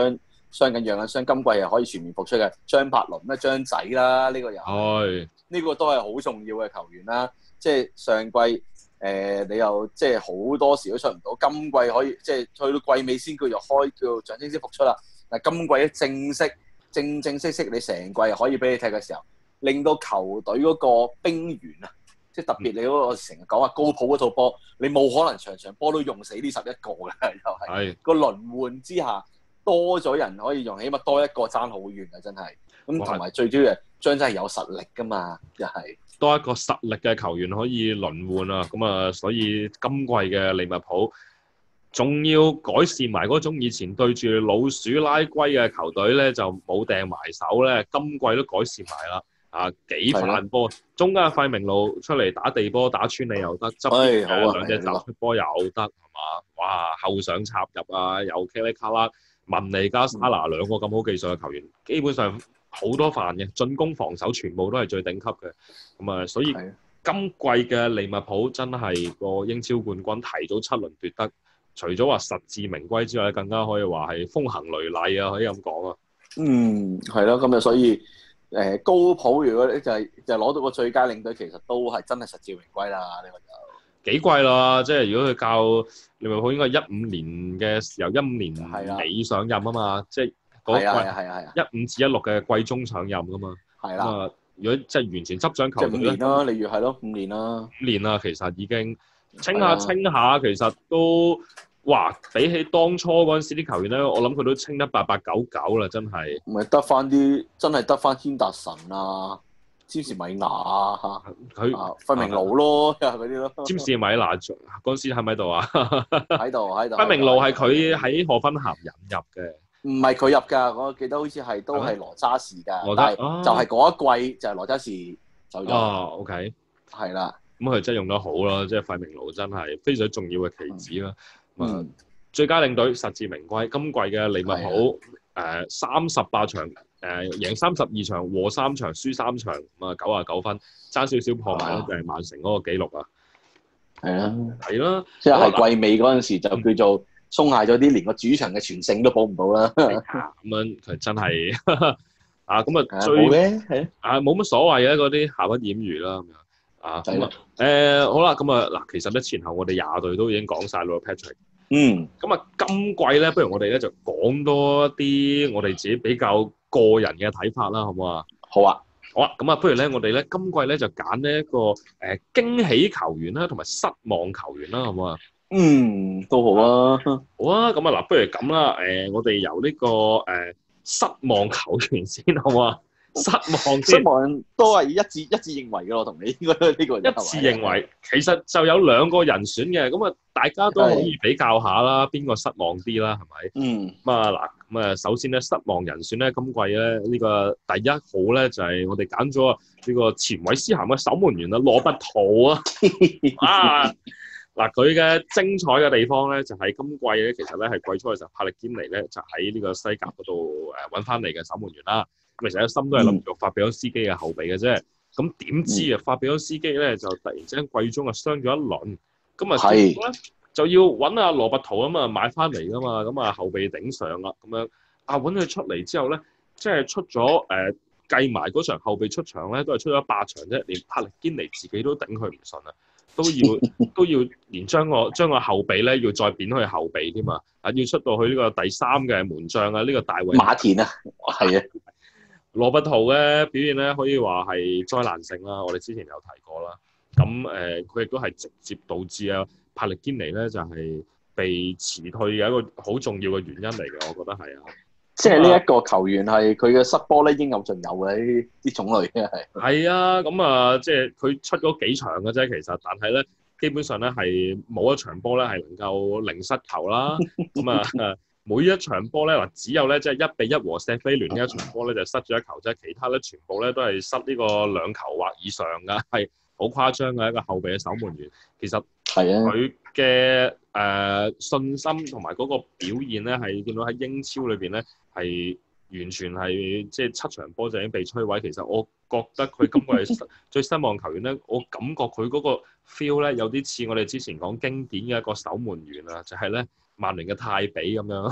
傷緊養緊傷，今季又可以全面復出嘅張伯倫咧，張仔啦，呢、這個又係呢個都係好重要嘅球員啦。即係上季誒、呃，你又即係好多時都出唔到，今季可以即係去到季尾先叫做開叫象徵式復出啦。但係今季咧正式正正式式，你成季可以俾你踢嘅時候，令到球隊嗰個兵源啊，即係特別你嗰個成日講話高普嗰套波，你冇可能場場波都用死呢十一個嘅，又係個輪換之下多咗人可以用，起碼多一個爭好遠啊！真係咁，同埋最主要係張真係有實力噶嘛，又係多一個實力嘅球員可以輪換啊！咁啊，所以今季嘅利物浦仲要改善埋嗰種以前對住老鼠拉龜嘅球隊咧，就冇掟埋手咧。今季都改善埋啦，啊幾犯波，中間費明路出嚟打地波打穿你又得，側邊誒兩隻走出波又得，係嘛？哇後上插入啊，又茄哩卡啦，文尼加沙拿兩個咁好技術嘅球員，基本上好多犯嘅，進攻防守全部都係最頂級嘅。咁啊，所以今季嘅利物浦真係個英超冠軍提早七輪奪得。除咗話實至名歸之外，更加可以話係風行雷厲啊！可以咁講啊。 嗯，係咯，咁啊，所以誒、呃、高普如果就係就攞到個最佳領隊，其實都係真係實至名歸啦。呢、這個就幾貴啦！即係如果佢教利物浦應該一五年嘅時候，一五年尾上任啊嘛，即係嗰季係啊係啊一五至一六嘅季中上任噶嘛。 係啦。 咁啊，如果即係完全執掌球隊五年啦，例如係咯，五年啦。 五年啦，其實已經清下清下，其實都。哇！比起當初嗰陣時啲球員咧，我諗佢都清得八八九九啦，真係。 唔係得翻啲，真係得翻軒達臣啊、詹士米拿啊嚇，佢費明路咯，又係嗰啲咯。 詹士米拿嗰陣時喺咪度啊？ 喺度喺度。 費明路係佢喺荷芬咸引入嘅。 唔係佢入㗎，我記得好似係都係羅渣士㗎，但係就係嗰一季就係羅渣士走咗。 哦 ，OK， 係啦。 咁佢真係用得好啦，即係費明路真係非常重要嘅棋子啦。 嗯， 最佳領隊實至名歸，今季嘅利物浦誒三十八場誒、呃、贏三十二場，和三場，輸三場，咁啊九啊九分，爭少少破埋咧就係曼城嗰個紀錄啊。 係啦， 係啦， 即係季尾嗰陣時就叫做鬆懈咗啲，連個主場嘅全勝都保唔到啦。 咁樣佢真係啊，咁啊最冇嘅係啊冇乜所謂嘅嗰啲瑕不掩瑜啦咁樣啊。咁啊誒好啦，咁啊嗱，其實咧前後我哋廿隊都已經講晒咯 ，Patrick。 嗯， 咁啊，今季咧，不如我哋咧就講多一啲我哋自己比較個人嘅睇法啦，好唔好啊？ 好啊， 好啊，咁啊，不如咧，我哋咧今季咧就揀呢一個誒、呃、驚喜球員啦，同埋失望球員啦，好唔好啊？ 嗯，都好啊。 好啊，咁啊嗱，不如咁啦，誒、呃，我哋由呢、這個誒、呃、失望球員先，好唔好啊？失望先， 失望都係一致一致認為嘅，我同你應該呢個一致認為，其實就有兩個人選嘅，咁啊，大家都可以比較下啦，邊個失望啲啦，係咪？ 嗯。 咁啊嗱，咁啊首先咧失望人選咧，今季咧呢、這個第一號咧就係、是、我哋揀咗呢個前韋斯咸嘅守門員啊，羅拔圖啊，啊嗱佢嘅精彩嘅地方咧就係、是、今季咧，其實咧係季初嘅時候，帕力堅尼咧就喺呢個西甲嗰度誒揾翻嚟嘅守門員啦。其實一心都係諗住法比安斯基嘅後備嘅啫，咁點知啊，法比安斯基咧就突然之間季中啊傷咗一輪，咁啊結果咧就要揾阿羅拔圖啊嘛買翻嚟噶嘛，咁啊後備頂上啦，咁樣啊揾佢出嚟之後咧，即係出咗誒計埋嗰場後備出場咧，都係出咗八場啫，連帕力堅尼自己都頂佢唔順啊，都要都要連將個將個後備咧要再貶去後備添嘛，啊要出到去呢個第三嘅門將啊，呢、這個大衛馬田啊，係啊。 羅拔圖嘅表現咧，可以話係災難性啦。我哋之前有提過啦。咁誒，佢亦都係直接導致啊帕力堅尼咧就係、是、被辭退嘅一個好重要嘅原因嚟嘅，我覺得係啊。 即係呢一個球員係佢嘅失波咧，應有盡有嘅呢啲種類嘅係。係啊，咁啊，即係佢出咗幾場嘅啫，其實，但係咧基本上咧係冇一場波咧係能夠零失球啦。咁啊〜每一場波咧，嗱只有咧即係一比一和錫菲聯呢一場波咧就失咗一球啫，其他咧全部咧都係失呢個兩球或以上㗎，係好誇張嘅一個後備嘅守門員。其實係啊，佢嘅誒信心同埋嗰個表現咧，係見到喺英超裏邊咧係完全係即係七場波就已經被摧毀。其實我覺得佢今季係最失望球員咧，我感覺佢嗰個 feel 咧有啲似我哋之前講經典嘅一個守門員啊，就係咧。曼聯嘅泰比咁樣，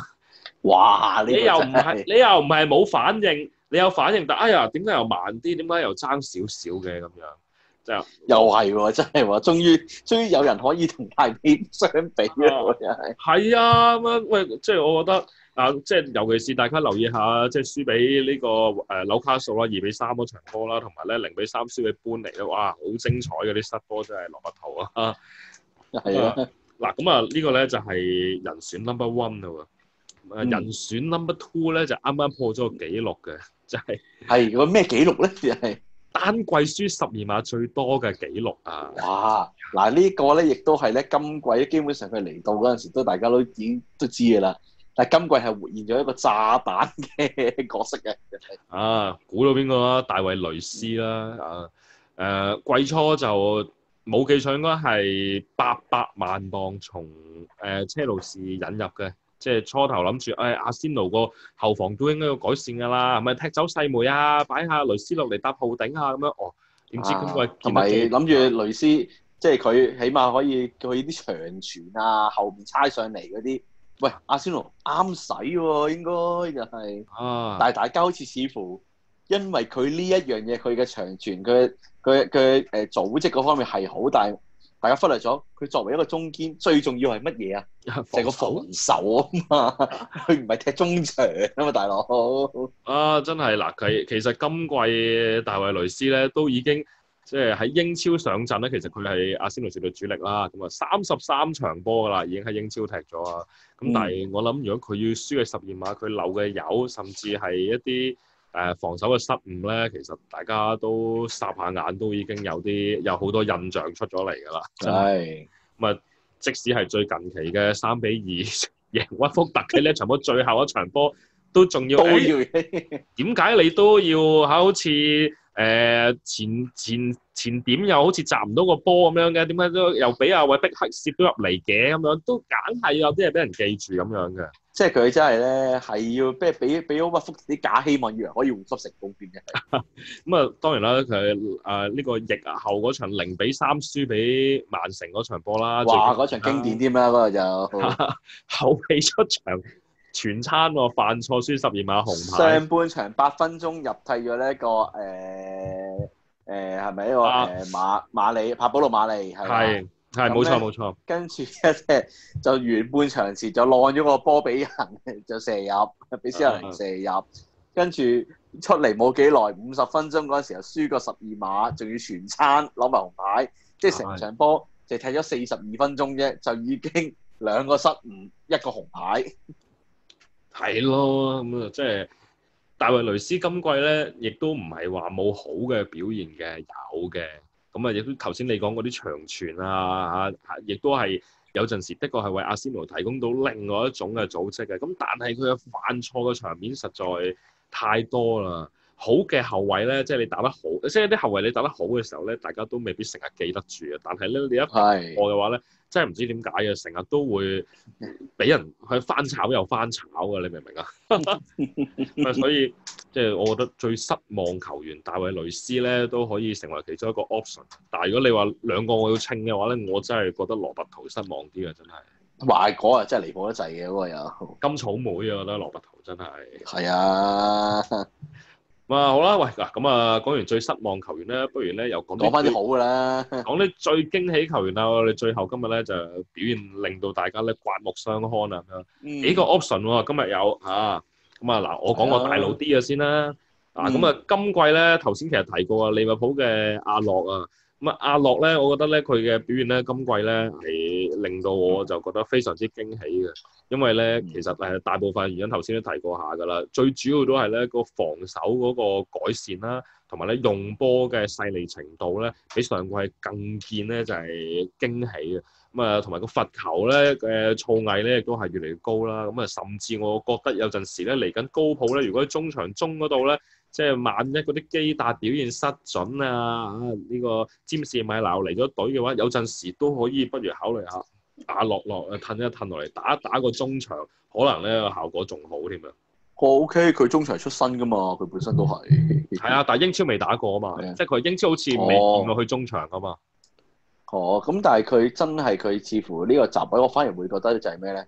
哇！呢、 你又唔係個真係你又唔係冇反應，你有反應，但哎呀點解又慢啲？點解又爭少少嘅咁樣？就又係喎，真係喎，終於終於有人可以同大比相比啦，真係。 係啊，咁樣喂，即係我覺得啊，即係尤其是大家留意下，即係輸俾呢個誒紐卡素啦，二比三嗰場波啦，同埋咧零比三輸俾般尼咧，哇，好精彩嘅啲失波真係羅拔圖啊！ 係啊， 嗱咁啊，呢個咧就係人選 number one 啦喎。 嗯人選 number two 咧就啱啱破咗個紀錄嘅，就係、 係個咩紀錄咧？就係單季輸十二碼最多嘅紀錄啊！ 哇！嗱呢個咧亦都係咧今季基本上佢嚟到嗰陣時都大家都已經都知嘅啦。但係今季係活現咗一個炸彈嘅角色嘅。 啊，估到邊個啦？大衛雷斯啦，啊誒、呃、季初就冇記錯應該係八百萬磅從誒、呃、車路士引入嘅。即係初頭諗住，誒、哎、阿仙奴個後防都應該要改善㗎啦，係咪踢走細梅啊，擺下雷斯落嚟搭鋪頂啊咁樣？哦，點知今季同埋諗住雷斯，即係佢起碼可以叫佢啲長傳啊，後面猜上嚟嗰啲，喂阿仙奴啱使喎，應該就係、是。 啊！ 但係大家好似似乎因為佢呢一樣嘢，佢嘅長傳，佢佢佢誒組織嗰方面係好，但係大家忽略咗佢作為一個中堅，最重要係乜嘢啊？就係個防守啊嘛，佢唔係踢中場啊嘛，大佬。 啊，真係嗱，佢其實今季大衛雷斯咧都已經即係喺英超上陣咧，其實佢係阿仙奴隊主力啦。咁啊，三十三場波㗎啦，已經喺英超踢咗啊。咁但係我諗，如果佢要輸嘅十二碼，佢漏嘅油，甚至係一啲誒防守嘅失誤咧，其實大家都霎下眼都已經有啲有好多印象出咗嚟㗎啦。 係咁啊，即使係最近期嘅三比二贏屈福特嘅呢一場波，最後一場波都仲要都要點解你都要好似誒、呃、前前前點又好似集唔到個波咁樣嘅？點解都又俾阿韋碧克攝咗入嚟嘅咁樣？都硬係有啲嘢俾人記住咁樣嘅。 即係佢真係咧，係要俾俾俾咗屈福啲假希望，以為可以護級成功添嘅。 咁啊，當然啦，佢誒呢個疫後嗰場零比三輸俾曼城嗰場波啦。 哇！嗰場經典添啦，嗰個就後備出場全餐喎，犯錯輸十二碼紅牌。 上半場八分鐘入替咗呢一個誒誒係咪呢個誒馬馬里帕保羅馬利係係係冇錯冇錯。 跟住咧就完半場前就晾咗個波俾人，就射入，俾斯特靈射入。跟住出嚟冇幾耐，五十分鐘嗰陣時候輸個十二碼，仲要全餐攞埋紅牌，即係成場波就踢咗四十二分鐘啫，就已經兩個失誤，一個紅牌。 係咯，咁啊，即係大衛雷斯今季咧，亦都唔係話冇好嘅表現嘅，有嘅。咁啊，亦都頭先你講嗰啲長傳啊，嚇，亦都係有陣時的確係為阿仙奴提供到另外一種嘅組織嘅。咁但係佢嘅犯錯嘅場面實在太多啦。好嘅後衛咧，即係你打得好，即係啲後衛你打得好嘅時候咧，大家都未必成日記得住啊。但係咧，你一錯嘅話咧，真係唔知點解嘅，成日都會俾人去翻炒又翻炒嘅，你明唔明啊？所以即係我覺得最失望球員大衛雷斯咧都可以成為其中一個 option。但係如果你話兩個我要稱嘅話咧，我真係覺得羅拔圖失望啲啊，真係。 華果啊，真係離譜得滯嘅嗰個又。 金草莓啊，我覺得羅拔圖真係。 係啊。 啊好啦，喂嗱咁啊，講完最失望球員咧，不如咧又講講翻啲好㗎啦。 講啲最驚喜球員啊！我哋最後今日咧就表現令到大家咧刮目相看啊！咁樣、嗯、幾個 option 喎、啊，今日有啊咁啊嗱，我講個大佬啲嘅先啦。啊咁啊，今季咧頭先其實提過啊，利物浦嘅阿諾啊。咁啊，阿諾咧，我覺得咧佢嘅表現咧，今季咧係令到我就覺得非常之驚喜嘅，因為咧其實誒大部分原因頭先都提過下㗎啦，最主要都係咧個防守嗰個改善啦，同埋咧用波嘅細膩程度咧，比上季更見咧就係驚喜嘅。咁啊，同埋個罰球咧嘅造詣咧亦都係越嚟越高啦。咁啊，甚至我覺得有陣時咧嚟緊高普咧，如果喺中場中嗰度咧，即係萬一嗰啲基達表現失準啊，啊、這、呢個詹士米鬧嚟咗隊嘅話，有陣時都可以不如考慮下打落落啊，褪一褪落嚟打一打個中場，可能咧個效果仲好添啊。 O K，佢中場出身噶嘛，佢本身都係。 係啊，但係英超未打過啊嘛，即係佢英超好似未見過去中場噶嘛。 哦，咁但係佢真係佢似乎呢個閘位，我反而會覺得就係咩咧？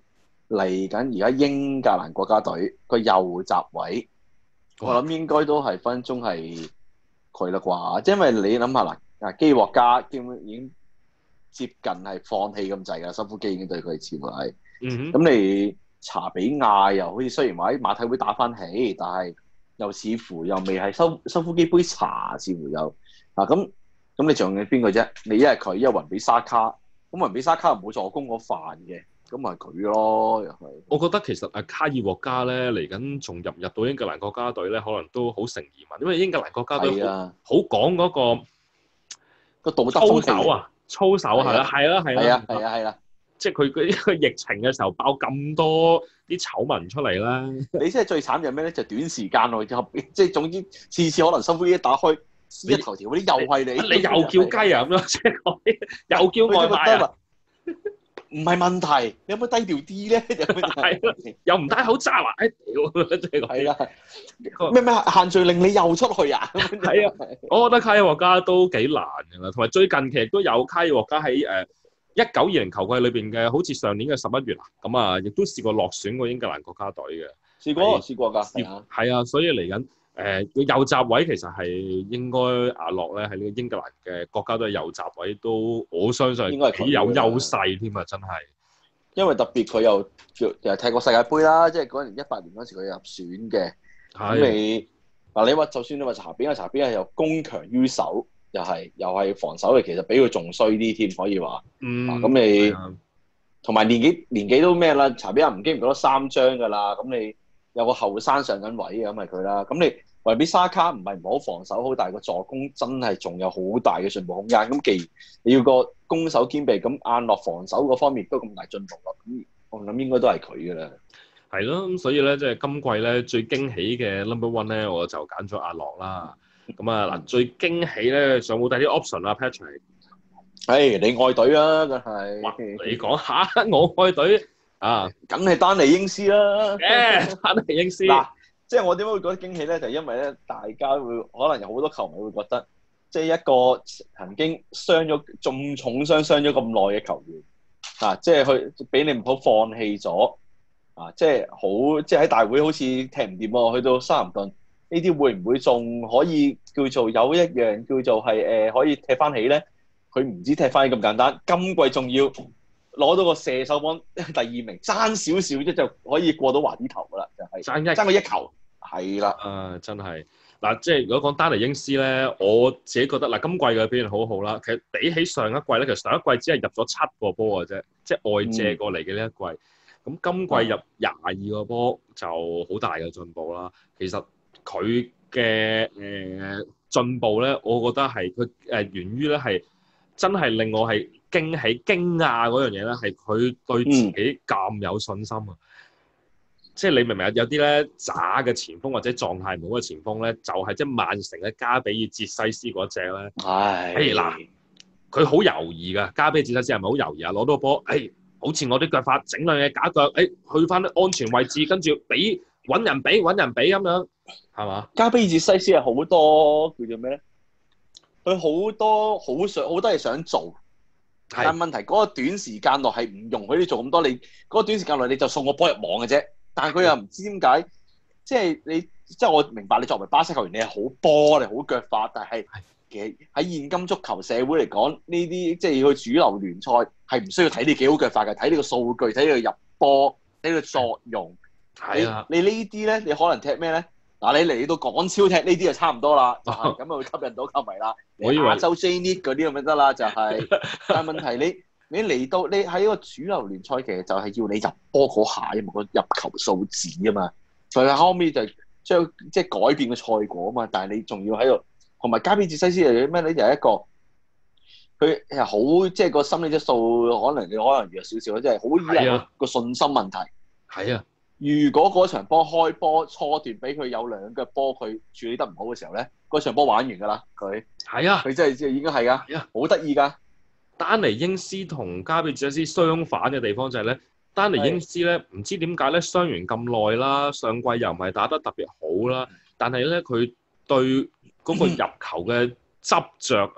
嚟緊而家英格蘭國家隊個右閘位，我諗應該都係分鐘係佢啦啩，因為你諗下嗱，啊基獲加基本已經接近係放棄咁滯㗎，辛夫基已經對佢似乎係， 嗯哼， 咁你查比亞又好似雖然話喺馬體會打翻起，但係又似乎又未係收辛夫基杯茶，似乎又嗱咁咁你仲有邊個啫？你一係佢，一係雲比沙卡，咁雲比沙卡又冇助攻嗰飯嘅。咁咪佢咯，又係。 我覺得其實阿卡爾獲加咧嚟緊仲入唔入到英格蘭國家隊咧，可能都好成疑問，因為英格蘭國家隊好啊好講嗰個個道德操風氣守啊，操守係啦，係啦，係係啦啊，係啊，係啦。 即係佢佢呢個疫情嘅時候爆咁多啲醜聞出嚟啦。 你真係最慘就係咩咧？就短時間內就即係總之次次可能辛苦一打開一頭條嗰啲又係你， 你又叫雞啊咁樣，即係講又叫外賣啊。 唔係問題，你有冇低調啲咧？ 係咯，又唔戴口罩啊！哎屌，即係係啦，咩咩限聚令你又出去啊？ 係啊，我覺得卡爾獲加都幾難㗎啦，同埋最近其實都有卡爾獲加喺誒一九二零球季裏邊嘅，好似上年嘅十一月啊，咁啊，亦都試過落選過英格蘭國家隊嘅。 試過，試過㗎，係啊， 係啊，所以嚟緊誒右閘位其實係應該阿諾咧喺呢個英格蘭嘅國家隊右閘位都我相信應該係幾有優勢添啊！真係， 因為特別佢又又又踢過世界盃啦，即係嗰年一八年嗰時佢入選嘅。咁你嗱你話就算你話查邊啊查邊啊又攻強於守，又係又係防守嘅，其實比佢仲衰啲添，可以話。 嗯。 咁、啊、你同埋、啊、年紀年紀都咩啦？查邊啊唔經唔覺得三張㗎啦。咁你有個後生上緊位嘅咁係佢啦。咁你維比沙卡唔係唔好防守好，但係個助攻真係仲有好大嘅進步空間。咁既然你要個攻守兼備，咁晏落防守嗰方面都咁大進步咯。咁我諗應該都係佢㗎啦。 係咯，咁所以咧，即係今季咧最驚喜嘅 number one 咧，我就揀咗阿諾啦。咁啊嗱，最驚喜咧上冇第啲 option 啊 ，Patrick。 誒，你愛隊啊，梗係。 你講下我愛隊啊， 梗係丹尼英斯啦。 誒，丹尼英斯。 嗱，即係我點解會覺得驚喜咧？就係、因為咧，大家會可能有好多球迷會覺得，即係一個曾經傷咗重重傷傷咗咁耐嘅球員，啊，即係佢俾你唔好放棄咗。啊，即係好，即係喺大會好似踢唔掂喎，去到修咸頓呢啲會唔會仲可以叫做有一樣叫做係誒、呃、可以踢翻起咧？佢唔止踢翻起咁簡單，今季仲要攞到個射手榜第二名，爭少少啫就可以過到華啲頭噶啦，就係爭一爭個一球，係啦。 啊，真係嗱，即係如果講丹尼英斯咧，我自己覺得嗱，今季嘅表現好好啦。其實比起上一季咧，其實上一季只係入咗七個波嘅啫，即係外借過嚟嘅呢一季。咁、嗯、今季入廿二個波就好大嘅進步啦。其實佢嘅誒進步咧，我覺得係佢誒源於咧係真係令我係驚喜驚訝嗰樣嘢咧，係佢對自己咁有信心啊！嗯、即係你明唔明啊？有啲咧渣嘅前鋒或者狀態唔好嘅前鋒咧，就係即係曼城嘅加比爾哲西斯嗰隻咧。 係。 誒嗱，佢好猶豫㗎，加比爾哲西斯係咪好猶豫啊？攞到個波，誒、哎。好似我啲腳法整兩嘢假腳，誒、哎、去翻啲安全位置，跟住俾揾人俾揾人俾咁樣，係嘛？ 加比爾哲西斯係好多叫做咩咧？佢好多好想好多嘢想做，但係問題嗰、那個短時間內係唔容許你做咁多，你嗰、那個短時間內你就送個波入網嘅啫。但係佢又唔知點解，即係你即係我明白你作為巴西球員，你係好波，你好腳法，但係。其實喺現今足球社會嚟講，呢啲即係要去主流聯賽係唔需要睇你幾好腳法嘅，睇你個數據，睇你個入波，睇你個作用。係啊，你你呢啲咧，你可能踢咩咧？嗱，你嚟到港超踢呢啲就差唔多啦，就係咁啊，會吸引到球迷啦。 我以為亞洲 J 聯嗰啲咁就得啦，就係、是。但係問題你你嚟到你喺個主流聯賽，其實就係要你入波嗰下，因為個入球數字啊嘛。所以後尾就將即係改變個賽果啊嘛。但係你仲要喺度。同埋加比哲西斯係咩咧？就係、是、一個佢係好即係個心理質素，可能你可能弱少少，即係好依賴個信心問題。 係啊， 如果嗰場波開波初段俾佢有兩腳波，佢處理得唔好嘅時候咧，嗰場波玩完㗎啦。佢係啊， 佢真係即係已經係㗎，好得意㗎。 丹尼英斯同加比哲西斯相反嘅地方就係咧，丹尼英斯咧唔知點解咧傷完咁耐啦，上季又唔係打得特別好啦，但係咧佢對嗰個入球嘅執着啊，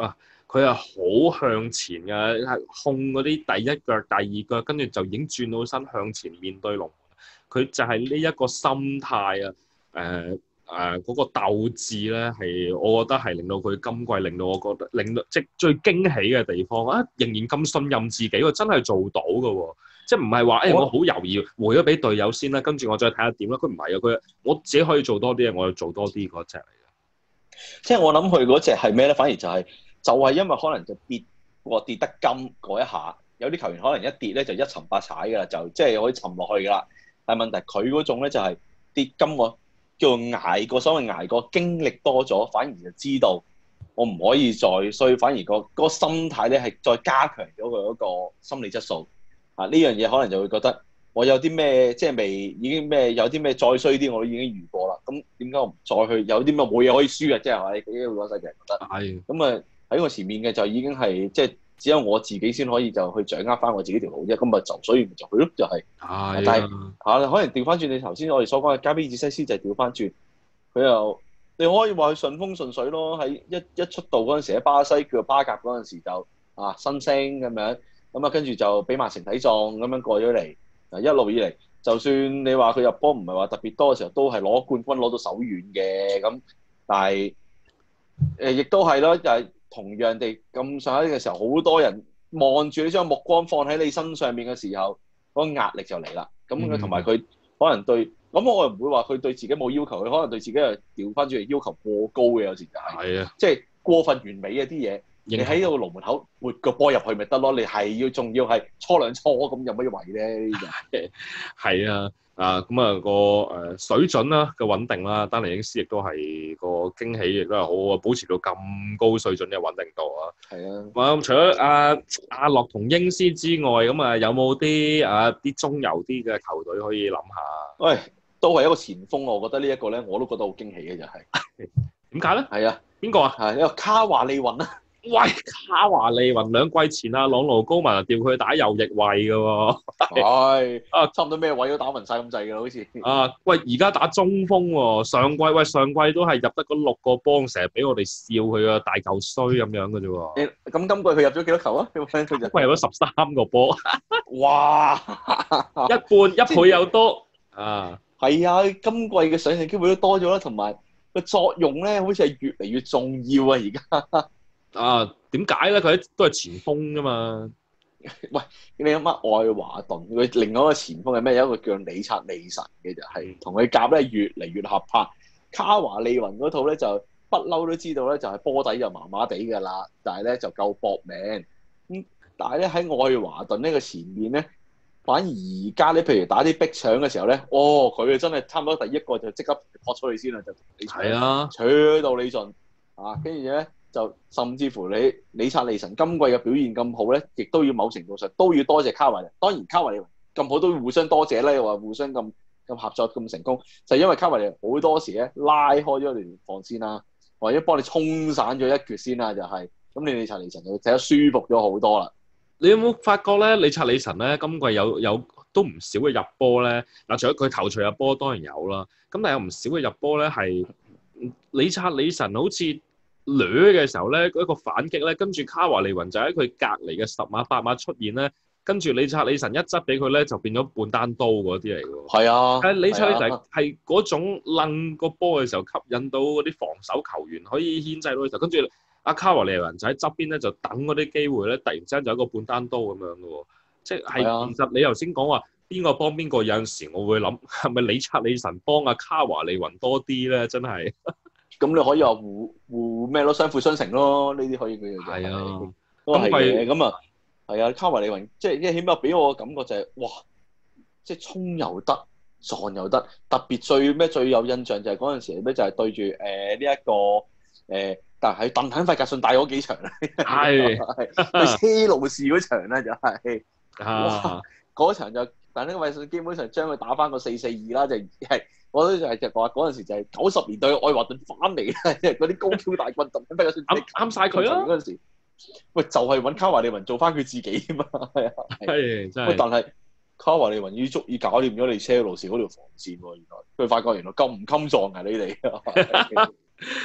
佢係好向前嘅，係控嗰啲第一腳、第二腳，跟住就已經轉到身向前面對龍門。佢就係呢一個心態啊，誒誒嗰個鬥志咧，係我覺得係令到佢今季令到我覺得令到即係最驚喜嘅地方啊！仍然咁信任自己喎，真係做到嘅喎，即係唔係話誒我好猶豫，回咗俾隊友先啦，跟住我再睇下點啦。佢唔係啊，佢我自己可以做多啲嘢，我要做多啲嗰隻嚟嘅。 即係我諗佢嗰隻係咩咧？反而就係、是、就係、是、因為可能就跌個跌得金嗰一下，有啲球員可能一跌咧就一沉百踩㗎啦，就即係可以沉落去㗎啦。但係問題佢嗰種咧就係、是、跌金個叫做捱過，所謂捱過經歷多咗，反而就知道我唔可以再衰，反而個嗰個心態咧係再加強咗佢嗰個心理質素啊！呢樣嘢可能就會覺得我有啲咩即係未已經咩有啲咩再衰啲我都已經遇過啦，咁點解我唔再去有啲咩冇嘢可以輸嘅？即係係咪？呢個講世嘅人覺得係咁啊喺我前面嘅就已經係即係。只有我自己先可以就去掌握翻我自己條路啫，咁咪就所以咪就去咯，就係、是。 係。 但係嚇，可能調翻轉你頭先我哋所講嘅加比爾西斯就係調翻轉，佢又你可以話佢順風順水咯。喺一一出道嗰陣時喺巴西叫做巴甲嗰陣時就啊新星咁樣，咁啊跟住就俾曼城睇中咁樣過咗嚟，啊一路以嚟就算你話佢入波唔係話特別多嘅時候，都係攞冠軍攞到手軟嘅咁，但係誒亦都係咯，就係、是。同樣地咁上下嘅時候，好多人望住你將目光放喺你身上面嘅時候，嗰、那個壓力就嚟啦。咁佢同埋佢可能對，咁我又唔會話佢對自己冇要求，佢可能對自己又調翻轉嚟要求過高嘅，有時就係、是， 係啊， 即係過分完美嘅啲嘢。你喺個龍門口撥個波入去咪得咯？你係要仲要係搓兩搓咁有乜位咧？ 係啊。啊，咁啊個誒水準啦，個穩定啦，丹尼英斯亦都係個驚喜，亦都係好好啊，保持到咁高水準嘅穩定度啊。 係啊。 咁除咗阿阿洛同英斯之外，咁啊有冇啲啊啲中游啲嘅球隊可以諗下？ 喂，都係一個前鋒，我覺得呢一個咧，我都覺得好驚喜嘅就係、是。 點解咧？ 係啊， 邊個啊？ 係呢個卡華利雲啊！ 喂，卡華利雲兩季前啊，朗奴高文啊調佢打右翼位嘅喎。 係啊，差唔多咩位都打暈晒咁滯嘅啦，好似。啊， 喂，而家打中鋒喎，上季喂上季都係入得嗰六個波，成日俾我哋笑佢啊大嚿衰咁樣嘅啫喎。咁今季佢入咗幾多球啊？今季入咗十三個波。 哇！ 一半一倍有多啊！ 係啊，今季嘅上場機會都多咗啦，同埋個作用咧，好似係越嚟越重要啊！而家。啊， 點解咧？佢都係前鋒啫嘛。 喂，你諗乜愛華頓佢另外一個前鋒係咩？有一個叫理察利神嘅就係同佢夾咧越嚟越合拍。卡華利雲嗰套咧就不嬲都知道咧，就係波底就麻麻地㗎啦，但係咧就夠搏命。咁但係咧喺愛華頓呢個前面咧，反而而家咧，譬如打啲逼搶嘅時候咧，哦，佢真係差唔多第一個就即刻撲出去先啦，就係啊， 搶到你盡啊，跟住咧。就甚至乎你理察利神今季嘅表現咁好咧，亦都要某程度上都要多謝卡華利。當然卡華利咁好都要互相多謝咧，又話互相咁咁合作咁成功，就係、因為卡華利好多時咧拉開咗條防線啦，或者幫你沖散咗一決先啦，就係、是、咁你理察利神就睇得舒服咗好多啦。 你有冇發覺咧？理察利神咧今季有有都唔少嘅入波咧。嗱，除咗佢頭槌入波當然有啦，咁但係有唔少嘅入波咧係理察利神好似。掠嘅時候咧，一個反擊咧，跟住卡華利雲就喺佢隔離嘅十碼八碼出現咧，跟住理察利神一執俾佢咧，就變咗半單刀嗰啲嚟嘅喎。係啊， 但係理察利神係嗰種掕個波嘅時候，吸引到嗰啲防守球員可以牽制到嘅時候，跟住阿卡華利雲就喺側邊咧，就等嗰啲機會咧，突然之間就一個半單刀咁樣嘅喎。即係其實你頭先講話邊個幫邊個，有陣時我會諗係咪理察利神幫阿卡華利雲多啲咧？真係。 咁你可以話互互咩咯，相輔相成咯，呢啲可以嘅嘢。 係啊， 都係嘅。咁啊，係啊，卡華利雲即係即係起碼俾我嘅感覺就係、是，哇！即係衝又得，撞又得。特別最咩最有印象就係嗰陣時咩就係對住誒呢一個誒、呃，但係鄧肯費格遜帶嗰幾場咧，係對車路士嗰場咧就係、是，哇！嗰場就鄧肯費格遜基本上將佢打翻個四四二啦，就係。我都就係就話嗰陣時就係九十年代嘅愛華頓翻嚟啦，即係嗰啲高超大軍特登逼佢啱啱曬佢啦嗰陣時。喂，就係、是、揾卡華利雲做翻佢自己啊嘛，係啊，係真係。但係卡華利雲已經足以搞掂咗你車路士嗰條防線喎，原來佢發覺原來咁唔襟撞啊你哋。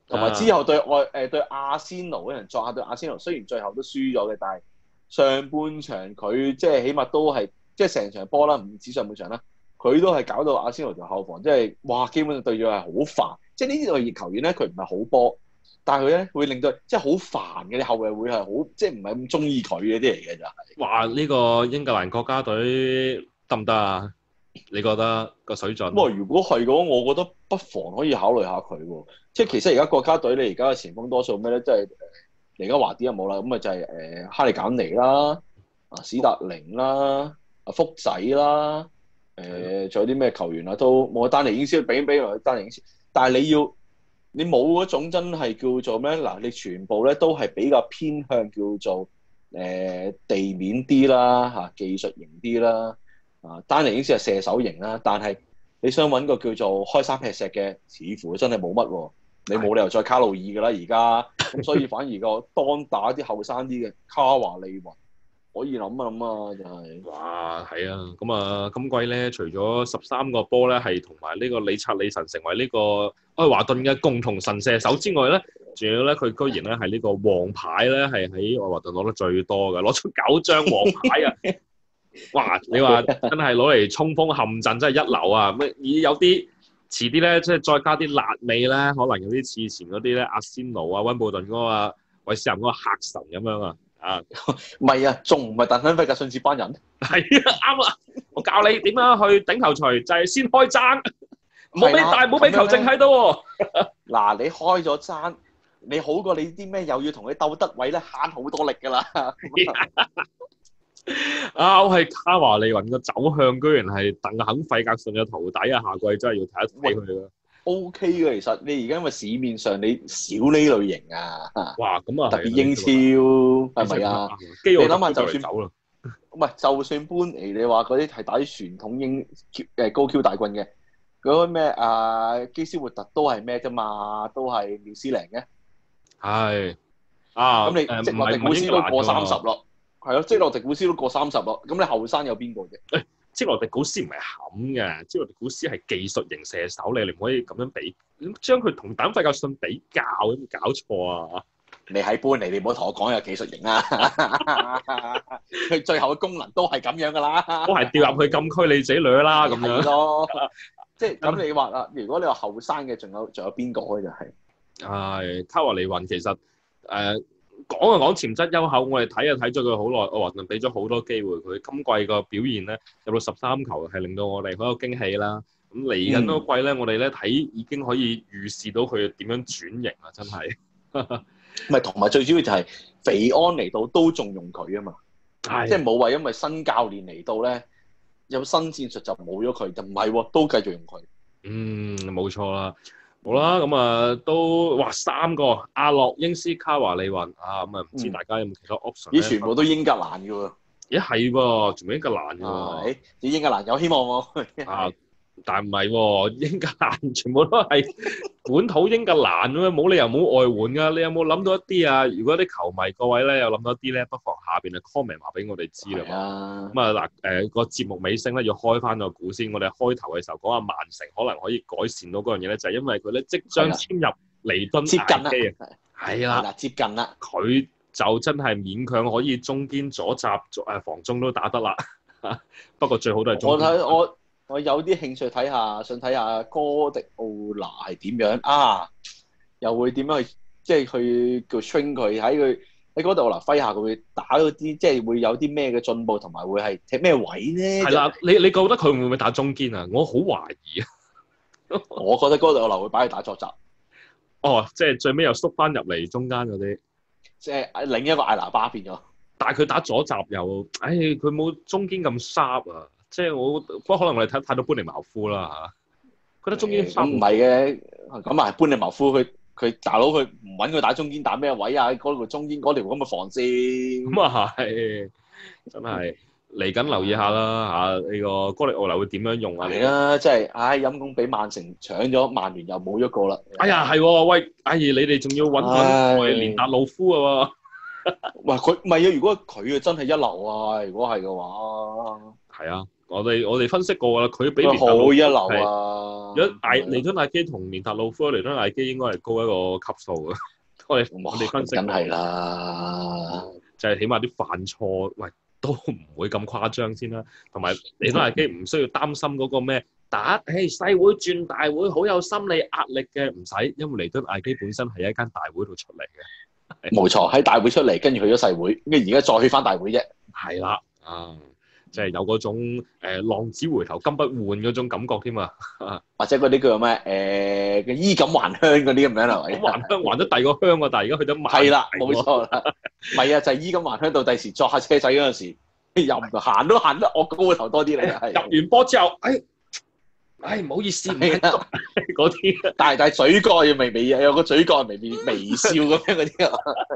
同埋之後對外誒對阿仙奴嗰人作下對阿仙奴，雖然最後都輸咗嘅，但係上半場佢即係起碼都係即係成場波啦，唔止上半場啦，佢都係搞到阿仙奴條後防，即係哇，基本上對住係好煩。即係呢啲類型球員咧，佢唔係好波，但係佢咧會令到即係好煩嘅，你後衞會係好即係唔係咁中意佢嗰啲嚟嘅就係。 哇！呢、這個英格蘭國家隊得唔得啊？你覺得個水準？ 咁啊，如果係嘅話，我覺得不妨可以考慮下佢喎。即係其實而家國家隊你而家嘅前鋒多數咩咧？即係而家華啲就冇啦，咁啊就係誒哈利簡尼啦、啊史達寧啦、啊福仔啦，誒仲有啲咩球員啊都冇。丹尼英斯比比落去丹尼英斯，但係你要你冇嗰種真係叫做咩嗱？你全部咧都係比較偏向叫做誒、呃、地面啲啦嚇，技術型啲啦。啊，丹尼已經先係射手型啦，但係你想揾個叫做開山劈石嘅，似乎真係冇乜喎。你冇理由再卡路爾㗎啦，而家咁，所以反而個當打啲後生啲嘅卡華利雲可以諗一諗啊，就係、是。 哇，係啊，咁啊，今季咧除咗十三個波咧係同埋呢個理察里神成為呢個愛華頓嘅共同神射手之外咧，仲有咧佢居然咧係呢個黃牌咧係喺愛華頓攞得最多嘅，攞出九張黃牌啊！哇！你話真係攞嚟衝鋒陷陣，真係一流啊！咩？咦，有啲遲啲咧，即係再加啲辣味咧，可能有啲似前嗰啲咧，阿仙奴啊、溫布頓嗰個韋斯咸嗰個黑神咁樣啊！啊， 唔係啊，仲唔係鄧肯費格遜接班人？ 係啊，啱啊！我教你點樣去頂頭錘，就係、是、先開爭，唔好俾大，唔好俾球證喺度喎。 嗱，你開咗爭，你好過你啲咩又要同佢鬥得位咧，慳好多力㗎啦。 啊！我係卡華利雲嘅走向，居然係鄧肯費格遜嘅徒弟啊！下季真係要睇一睇佢啦。 O K 嘅，其實你而家因為市面上你少呢類型啊。 哇！咁啊， 特別英超係咪啊？ 你諗下就算走啦，唔係就算搬嚟，你話嗰啲係打啲傳統英誒高 Q 大棍嘅嗰啲咩啊基斯活特都係咩啫嘛，都係廖斯靈嘅。 係啊， 咁你積洛迪古斯都過三十咯。係咯，積洛迪古斯都過三十咯，咁你後生有邊個啫？ 誒，積洛迪古斯唔係冚嘅，積洛迪古斯係技術型射手，你你唔可以咁樣比，將佢同鄧費格遜比較，有冇搞錯啊？ 你喺搬嚟，你唔好同我講有技術型啊！佢最後嘅功能都係咁樣噶啦， 都係掉入去禁區你自己掠啦咁樣咯。即係咁你話啦，如果你話後生嘅，仲有仲有邊個咧？就係係卡華利雲，其實誒。呃講啊講潛質優厚，我哋睇啊睇咗佢好耐，愛華頓俾咗好多機會佢，今季個表現咧入到十三球，係令到我哋好有驚喜啦。咁嚟緊嗰季咧，嗯、我哋咧睇已經可以預示到佢點樣轉型啦，真係。 唔係，同埋最主要就係肥安嚟到都仲用佢啊嘛， 係即係冇話因為新教練嚟到咧有新戰術就冇咗佢，就唔係喎，都繼續用佢。 嗯，冇錯啦。好啦，咁啊都哇三個阿諾、英斯、卡華利雲啊，咁啊唔知大家有冇其他 option 咧？ 咦，全部都英格蘭嘅喎。 咦係喎，全部英格蘭嘅喎。 誒，啲英格蘭有希望喎。 啊，但唔係喎，英格蘭全部都係本土英格蘭咁樣，冇理由冇外援㗎。你有冇諗到一啲啊？如果啲球迷各位咧有諗到一啲咧，不妨下邊嘅 comment 話俾我哋知啦。咁啊嗱，誒個節目尾聲咧要開翻個股先。我哋開頭嘅時候講下曼城可能可以改善到嗰樣嘢咧，就係因為佢咧即將簽入彌敦接近啦， 係啦， 接近啦， 佢就真係勉強可以中堅左閘誒防中都打得啦。不過最好都係中堅。 我睇我。我有啲興趣睇下，想睇下哥迪奧拿係點樣啊？又會點樣去即係去叫 train 佢喺佢喺哥迪奧拿麾下，佢會打嗰啲即係會有啲咩嘅進步，同埋會係踢咩位咧？ 係啦，你你覺得佢會唔會打中堅啊？我好懷疑啊！ 我覺得哥迪奧拿會擺佢打左閘。 哦，即係最尾又縮翻入嚟中間嗰啲， 即係另一個艾拿巴變咗。 但係佢打左閘又，唉，佢冇中堅咁 sharp 啊！即係我，不過可能我哋睇睇到班尼茅夫啦嚇，覺得中堅咁唔係嘅，咁啊班尼茅夫佢佢大佬佢唔揾佢打中堅打咩位啊？嗰條中堅嗰條咁嘅防線， 咁啊係，真係嚟緊留意下啦嚇，呢個哥迪奧拿會點樣用啊？ 係啦，即係唉陰公俾曼城搶咗，曼聯又冇一個啦。 哎呀係喎，喂，哎你哋仲要揾揾我哋連達魯夫啊喎？ 喂佢唔係啊，如果佢啊真係一流啊，如果係嘅話， 係啊。 我哋我哋分析過啦，佢比佢連達魯好一流係啊！ 如果艾尼敦艾基同連達魯夫，尼敦艾基應該係高一個級數嘅。我哋我哋分析過梗係啦， 就係起碼啲犯錯，喂都唔會咁誇張先啦。同埋尼敦艾基唔需要擔心嗰個咩打，誒細會轉大會好有心理壓力嘅，唔使，因為尼敦艾基本身係一間大會度出嚟嘅。 冇錯，喺大會出嚟，跟住去咗細會，跟住而家再去翻大會啫。 係啦，啊，即係有嗰種誒、呃、浪子回頭金不換嗰種感覺添啊！ 或者嗰啲叫做咩誒嘅衣錦還鄉嗰啲咁樣啦， 咁還鄉還咗第二個鄉啊，但係而家去得慢。 係啦，冇錯啦，唔係啊，就係衣錦還鄉到第時作下車仔嗰陣時，又唔行都行得我高個頭多啲嚟，係入完波之後，哎，哎唔好意思，唔係嗰啲， 但係但係嘴角要微微有個嘴角微微微笑咁樣嗰啲啊。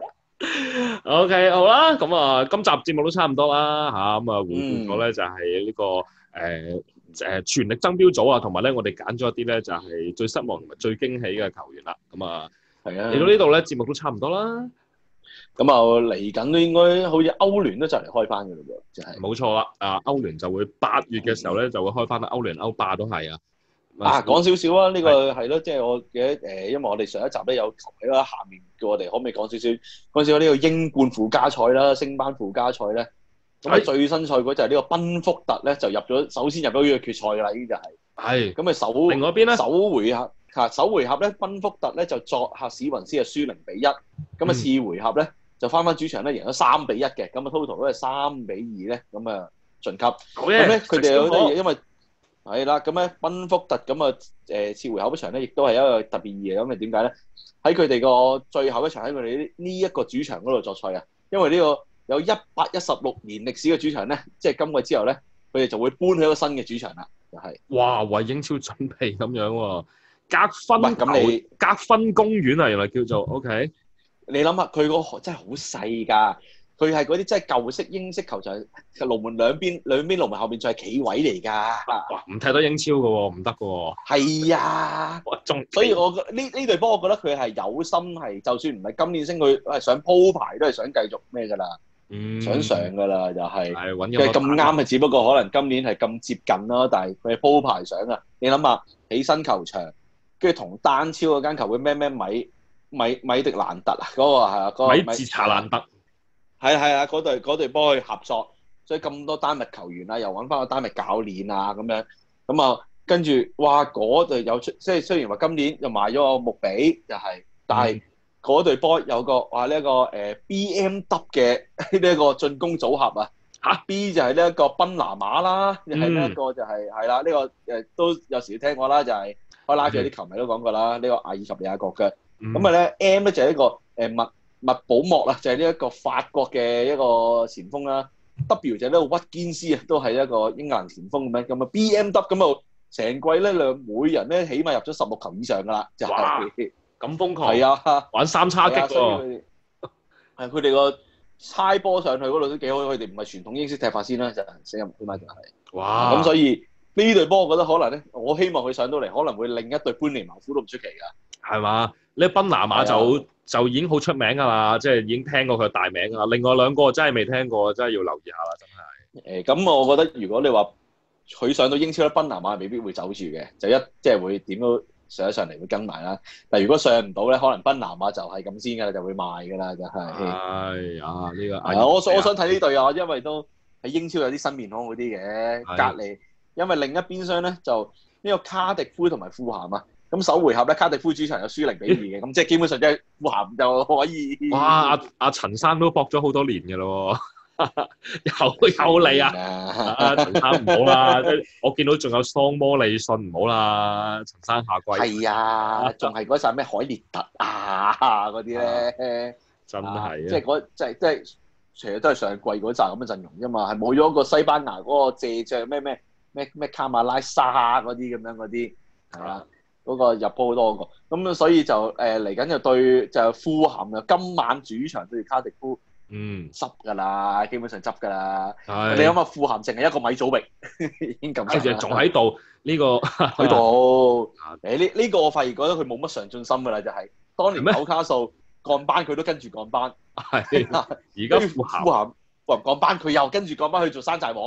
O、okay, K 好啦，咁啊，今集節目都差唔多啦嚇，咁啊回顧咗咧就係呢、這個誒誒、呃、全力爭標組啊，同埋咧我哋揀咗一啲咧就係最失望同埋最驚喜嘅球員啦。咁啊， 係啊， 嚟到呢度咧節目都差唔多啦。 咁啊嚟緊都應該好似歐聯都就嚟開翻嘅嘞喎，就係、是、 冇錯啦。啊歐聯就會八月嘅時候咧就會開翻啦，歐聯歐霸都係啊。 啊，講少少啊，呢、這個係咯，即係、就是、我記得誒，因為我哋上一集咧有球喺啦，下面叫我哋可唔可以講少少講少少呢個英冠附加賽啦，升班附加賽咧，咁啊最新賽果就係呢個賓福特咧就入咗，首先入咗呢個決賽㗎啦，已經就係、是，係，咁啊首另外一邊咧， 首回合嚇首回合咧，賓福特咧就作客史雲斯啊輸零比一，咁啊次回合咧就翻翻主場咧贏咗三比一嘅，咁啊 total 都係三比二咧，咁啊晉級，咁咧佢哋有啲嘢因為。係啦，咁咧賓福特咁啊，誒次回合嗰場咧，亦都係一個特別意嘅。咁啊點解咧？喺佢哋個最後一場喺佢哋呢一個主場嗰度作賽啊，因為呢個有一百一十六年歷史嘅主場咧，即係今季之後咧，佢哋就會搬去一個新嘅主場啦，就係、是。哇！ 為英超準備咁樣喎，隔分咁你隔分公園啊，原來叫做 OK。 你諗下，佢個真係好細㗎。佢係嗰啲真係舊式英式球場，龍門兩邊兩邊龍門後邊就係企位嚟㗎。 哇！唔踢得英超嘅喎，唔得嘅喎。 係啊，所以我覺呢呢隊波，我覺得佢係有心係，就算唔係今年升，佢係想鋪排都係想繼續咩㗎啦，嗯、想上㗎啦，就係、是。係揾佢咁啱嘅，只不過可能今年係咁接近咯，但係佢係鋪排上啊。你諗下，起新球場，跟住同丹超嗰間球會咩咩米米米迪蘭特啊，嗰、那個係啊，嗰、那個米治查蘭特。 係係啊，嗰隊嗰隊幫佢合作，所以咁多丹麥球員啊，又揾翻個丹麥教練啊，咁樣咁啊，跟住哇嗰隊有出，即係雖然話今年又賣咗個穆比，又係，但係嗰隊波有個話呢一個誒 B M W 嘅呢一個進攻組合啊，嚇 B 就係呢一個賓拿馬啦，又係呢一個就係係啦，呢個誒都有時聽過啦，就係開拉住啲球迷都講過啦，呢個阿爾及利亞國嘅，咁啊咧 M 咧就係一個誒麥。麥保莫啦，就係呢一個法國嘅一個前鋒啦。W 就係呢個屈堅斯啊，都係一個英格蘭前鋒咁樣。咁啊 B M W 咁啊，成季咧兩每人咧起碼入咗十六球以上噶啦，就係咁瘋狂。係啊，玩三叉戟喎。係佢哋個猜波上去嗰度都幾好，佢哋唔係傳統英式踢法先啦，就死入起碼就係。哇！咁所以呢隊波，我覺得可能咧，我希望佢上到嚟，可能會另一隊搬尼茅夫都唔出奇噶。係嘛？呢賓拿馬就就已經好出名㗎啦，即係已經聽過佢大名㗎啦。另外兩個真係未聽過，真係要留意下啦，真係。誒咁、呃，我覺得如果你話佢上到英超咧，賓拿馬未必會走住嘅，就一即係會點都上一上嚟會跟埋啦。但係如果上唔到咧，可能賓拿馬就係咁先㗎啦，就會賣㗎啦，就係。係啊，呢、呢個。係啊，我我想睇呢隊啊，因為都喺英超有啲新面孔嗰啲嘅隔離，因為另一邊廂咧就呢個卡迪夫同埋富咸啊。咁首回合咧，卡迪夫主場有輸零比二嘅，咁即係基本上即係富咸就可以。哇！阿阿陳生都搏咗好多年嘅咯，又又嚟啊！阿陳生唔好啦，我見到仲有桑摩利信唔好啦，陳生下季。係啊，仲係嗰陣咩海列特啊嗰啲咧，真係啊！即係嗰即係即係，除咗都係上季嗰陣咁嘅陣容啫嘛，係冇咗個西班牙嗰個借將咩咩咩咩卡馬拉沙嗰啲咁樣嗰啲，係啊。嗰個入波好多個，咁所以就誒嚟緊就對就富咸啊，今晚主場對住卡迪夫，嗯，執㗎啦，基本上執㗎啦。你諗下富咸淨係一個米祖域已經咁，其實仲喺度呢個喺度。誒呢呢個我發現覺得佢冇乜上進心㗎啦，就係、是、當年紐卡素降班佢都跟住降班，係而家富咸富咸降班佢又跟住降班去做山寨王。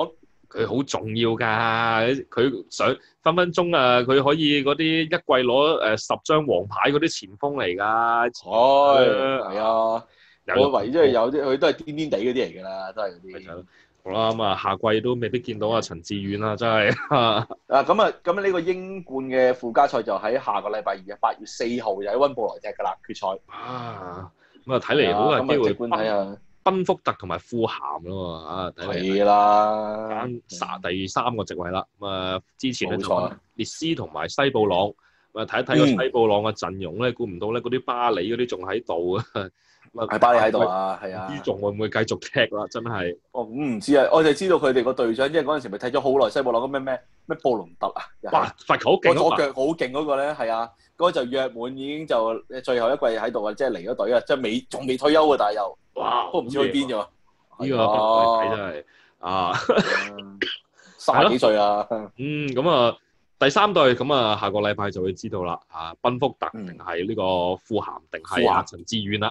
佢好重要㗎，佢想分分鐘啊，佢可以嗰啲一季攞誒十張黃牌嗰啲前鋒嚟㗎。 係係啊， 有我唯即係有啲佢都係癲癲地嗰啲嚟㗎啦，都係嗰啲。 好啦，咁啊下季都未必見到阿陳志遠啦，真係。 啊咁啊咁呢個英冠嘅附加賽就喺下個禮拜二，八月四號就喺溫布萊踢㗎啦，決賽。 啊，咁啊睇嚟好大機會。 觀睇下。 賓福特同埋富咸咯啊，睇嚟係啦， 揀三第三個席位啦。咁啊，之前咧就冇錯列斯同埋西布朗，咁啊睇一睇個西布朗嘅陣容咧，估唔到咧嗰啲巴里嗰啲仲喺度啊。 係巴里喺度啊，係啊。 唔知仲會唔會繼續踢啦？真係。 我唔唔知啊，我就知道佢哋個隊長，因為嗰陣時咪踢咗好耐西布朗嗰咩咩咩布隆特啊。 哇！罰球好勁啊！ 左腳好勁嗰個咧，係啊，嗰個就約滿已經就最後一季喺度啊，即係離咗隊啊，即係未仲未退休啊，但係又。 哇！ 都唔知去邊啫喎！ 呢個不愧真係啊， 三十幾歲啊！ 嗯，咁啊，第三隊咁啊，下個禮拜就會知道啦。啊，賓福特定係呢個富咸定係阿陳志遠啦。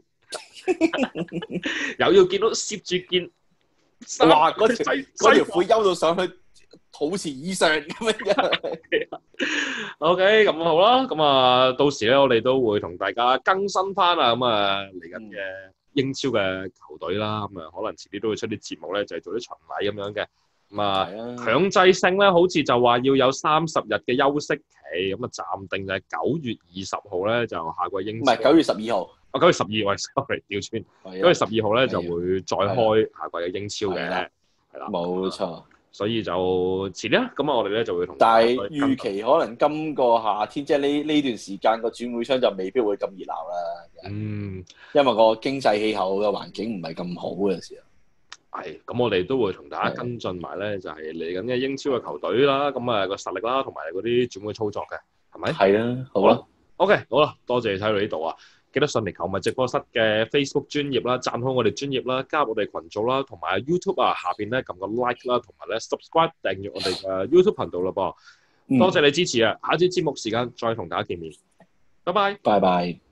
又要見到攝住件， 哇！嗰條嗰條褲休到上去肚臍以上咁樣。 O K， 咁好啦，咁啊，到時咧我哋都會同大家更新翻啊，咁啊嚟緊嘅。英超嘅球隊啦，咁啊可能遲啲都會出啲節目咧，就係做啲巡禮咁樣嘅。咁啊強制性咧，好似就話要有三十日嘅休息期，咁啊暫定就係九月二十號咧，就下個英超。唔係九月十二號。啊， 九月十二，喂 ，sorry， 調轉。九月十二號咧就會再開下季嘅英超嘅，係啦。冇錯。所以就遲啲啦，咁啊我哋咧就會同。但係預期可能今個夏天，即係呢呢段時間個轉會窗就未必會咁熱鬧啦。嗯，因為個經濟氣候嘅環境唔係咁好嘅時候。係，咁我哋都會同大家跟進埋咧，就係嚟緊嘅英超嘅球隊啦，咁啊個實力啦，同埋嗰啲轉會操作嘅，係咪？係啊，好啦 ，OK，好啦，多謝你睇到呢度啊！記得上嚟球迷直播室嘅 Facebook 專頁啦，讚好我哋專頁啦，加入我哋群組啦，同埋 YouTube 啊下邊咧撳個 like 啦，同埋咧 subscribe 訂閱我哋嘅 YouTube 頻道啦噃。多謝你支持啊！下次節目時間再同大家見面，拜拜，拜拜。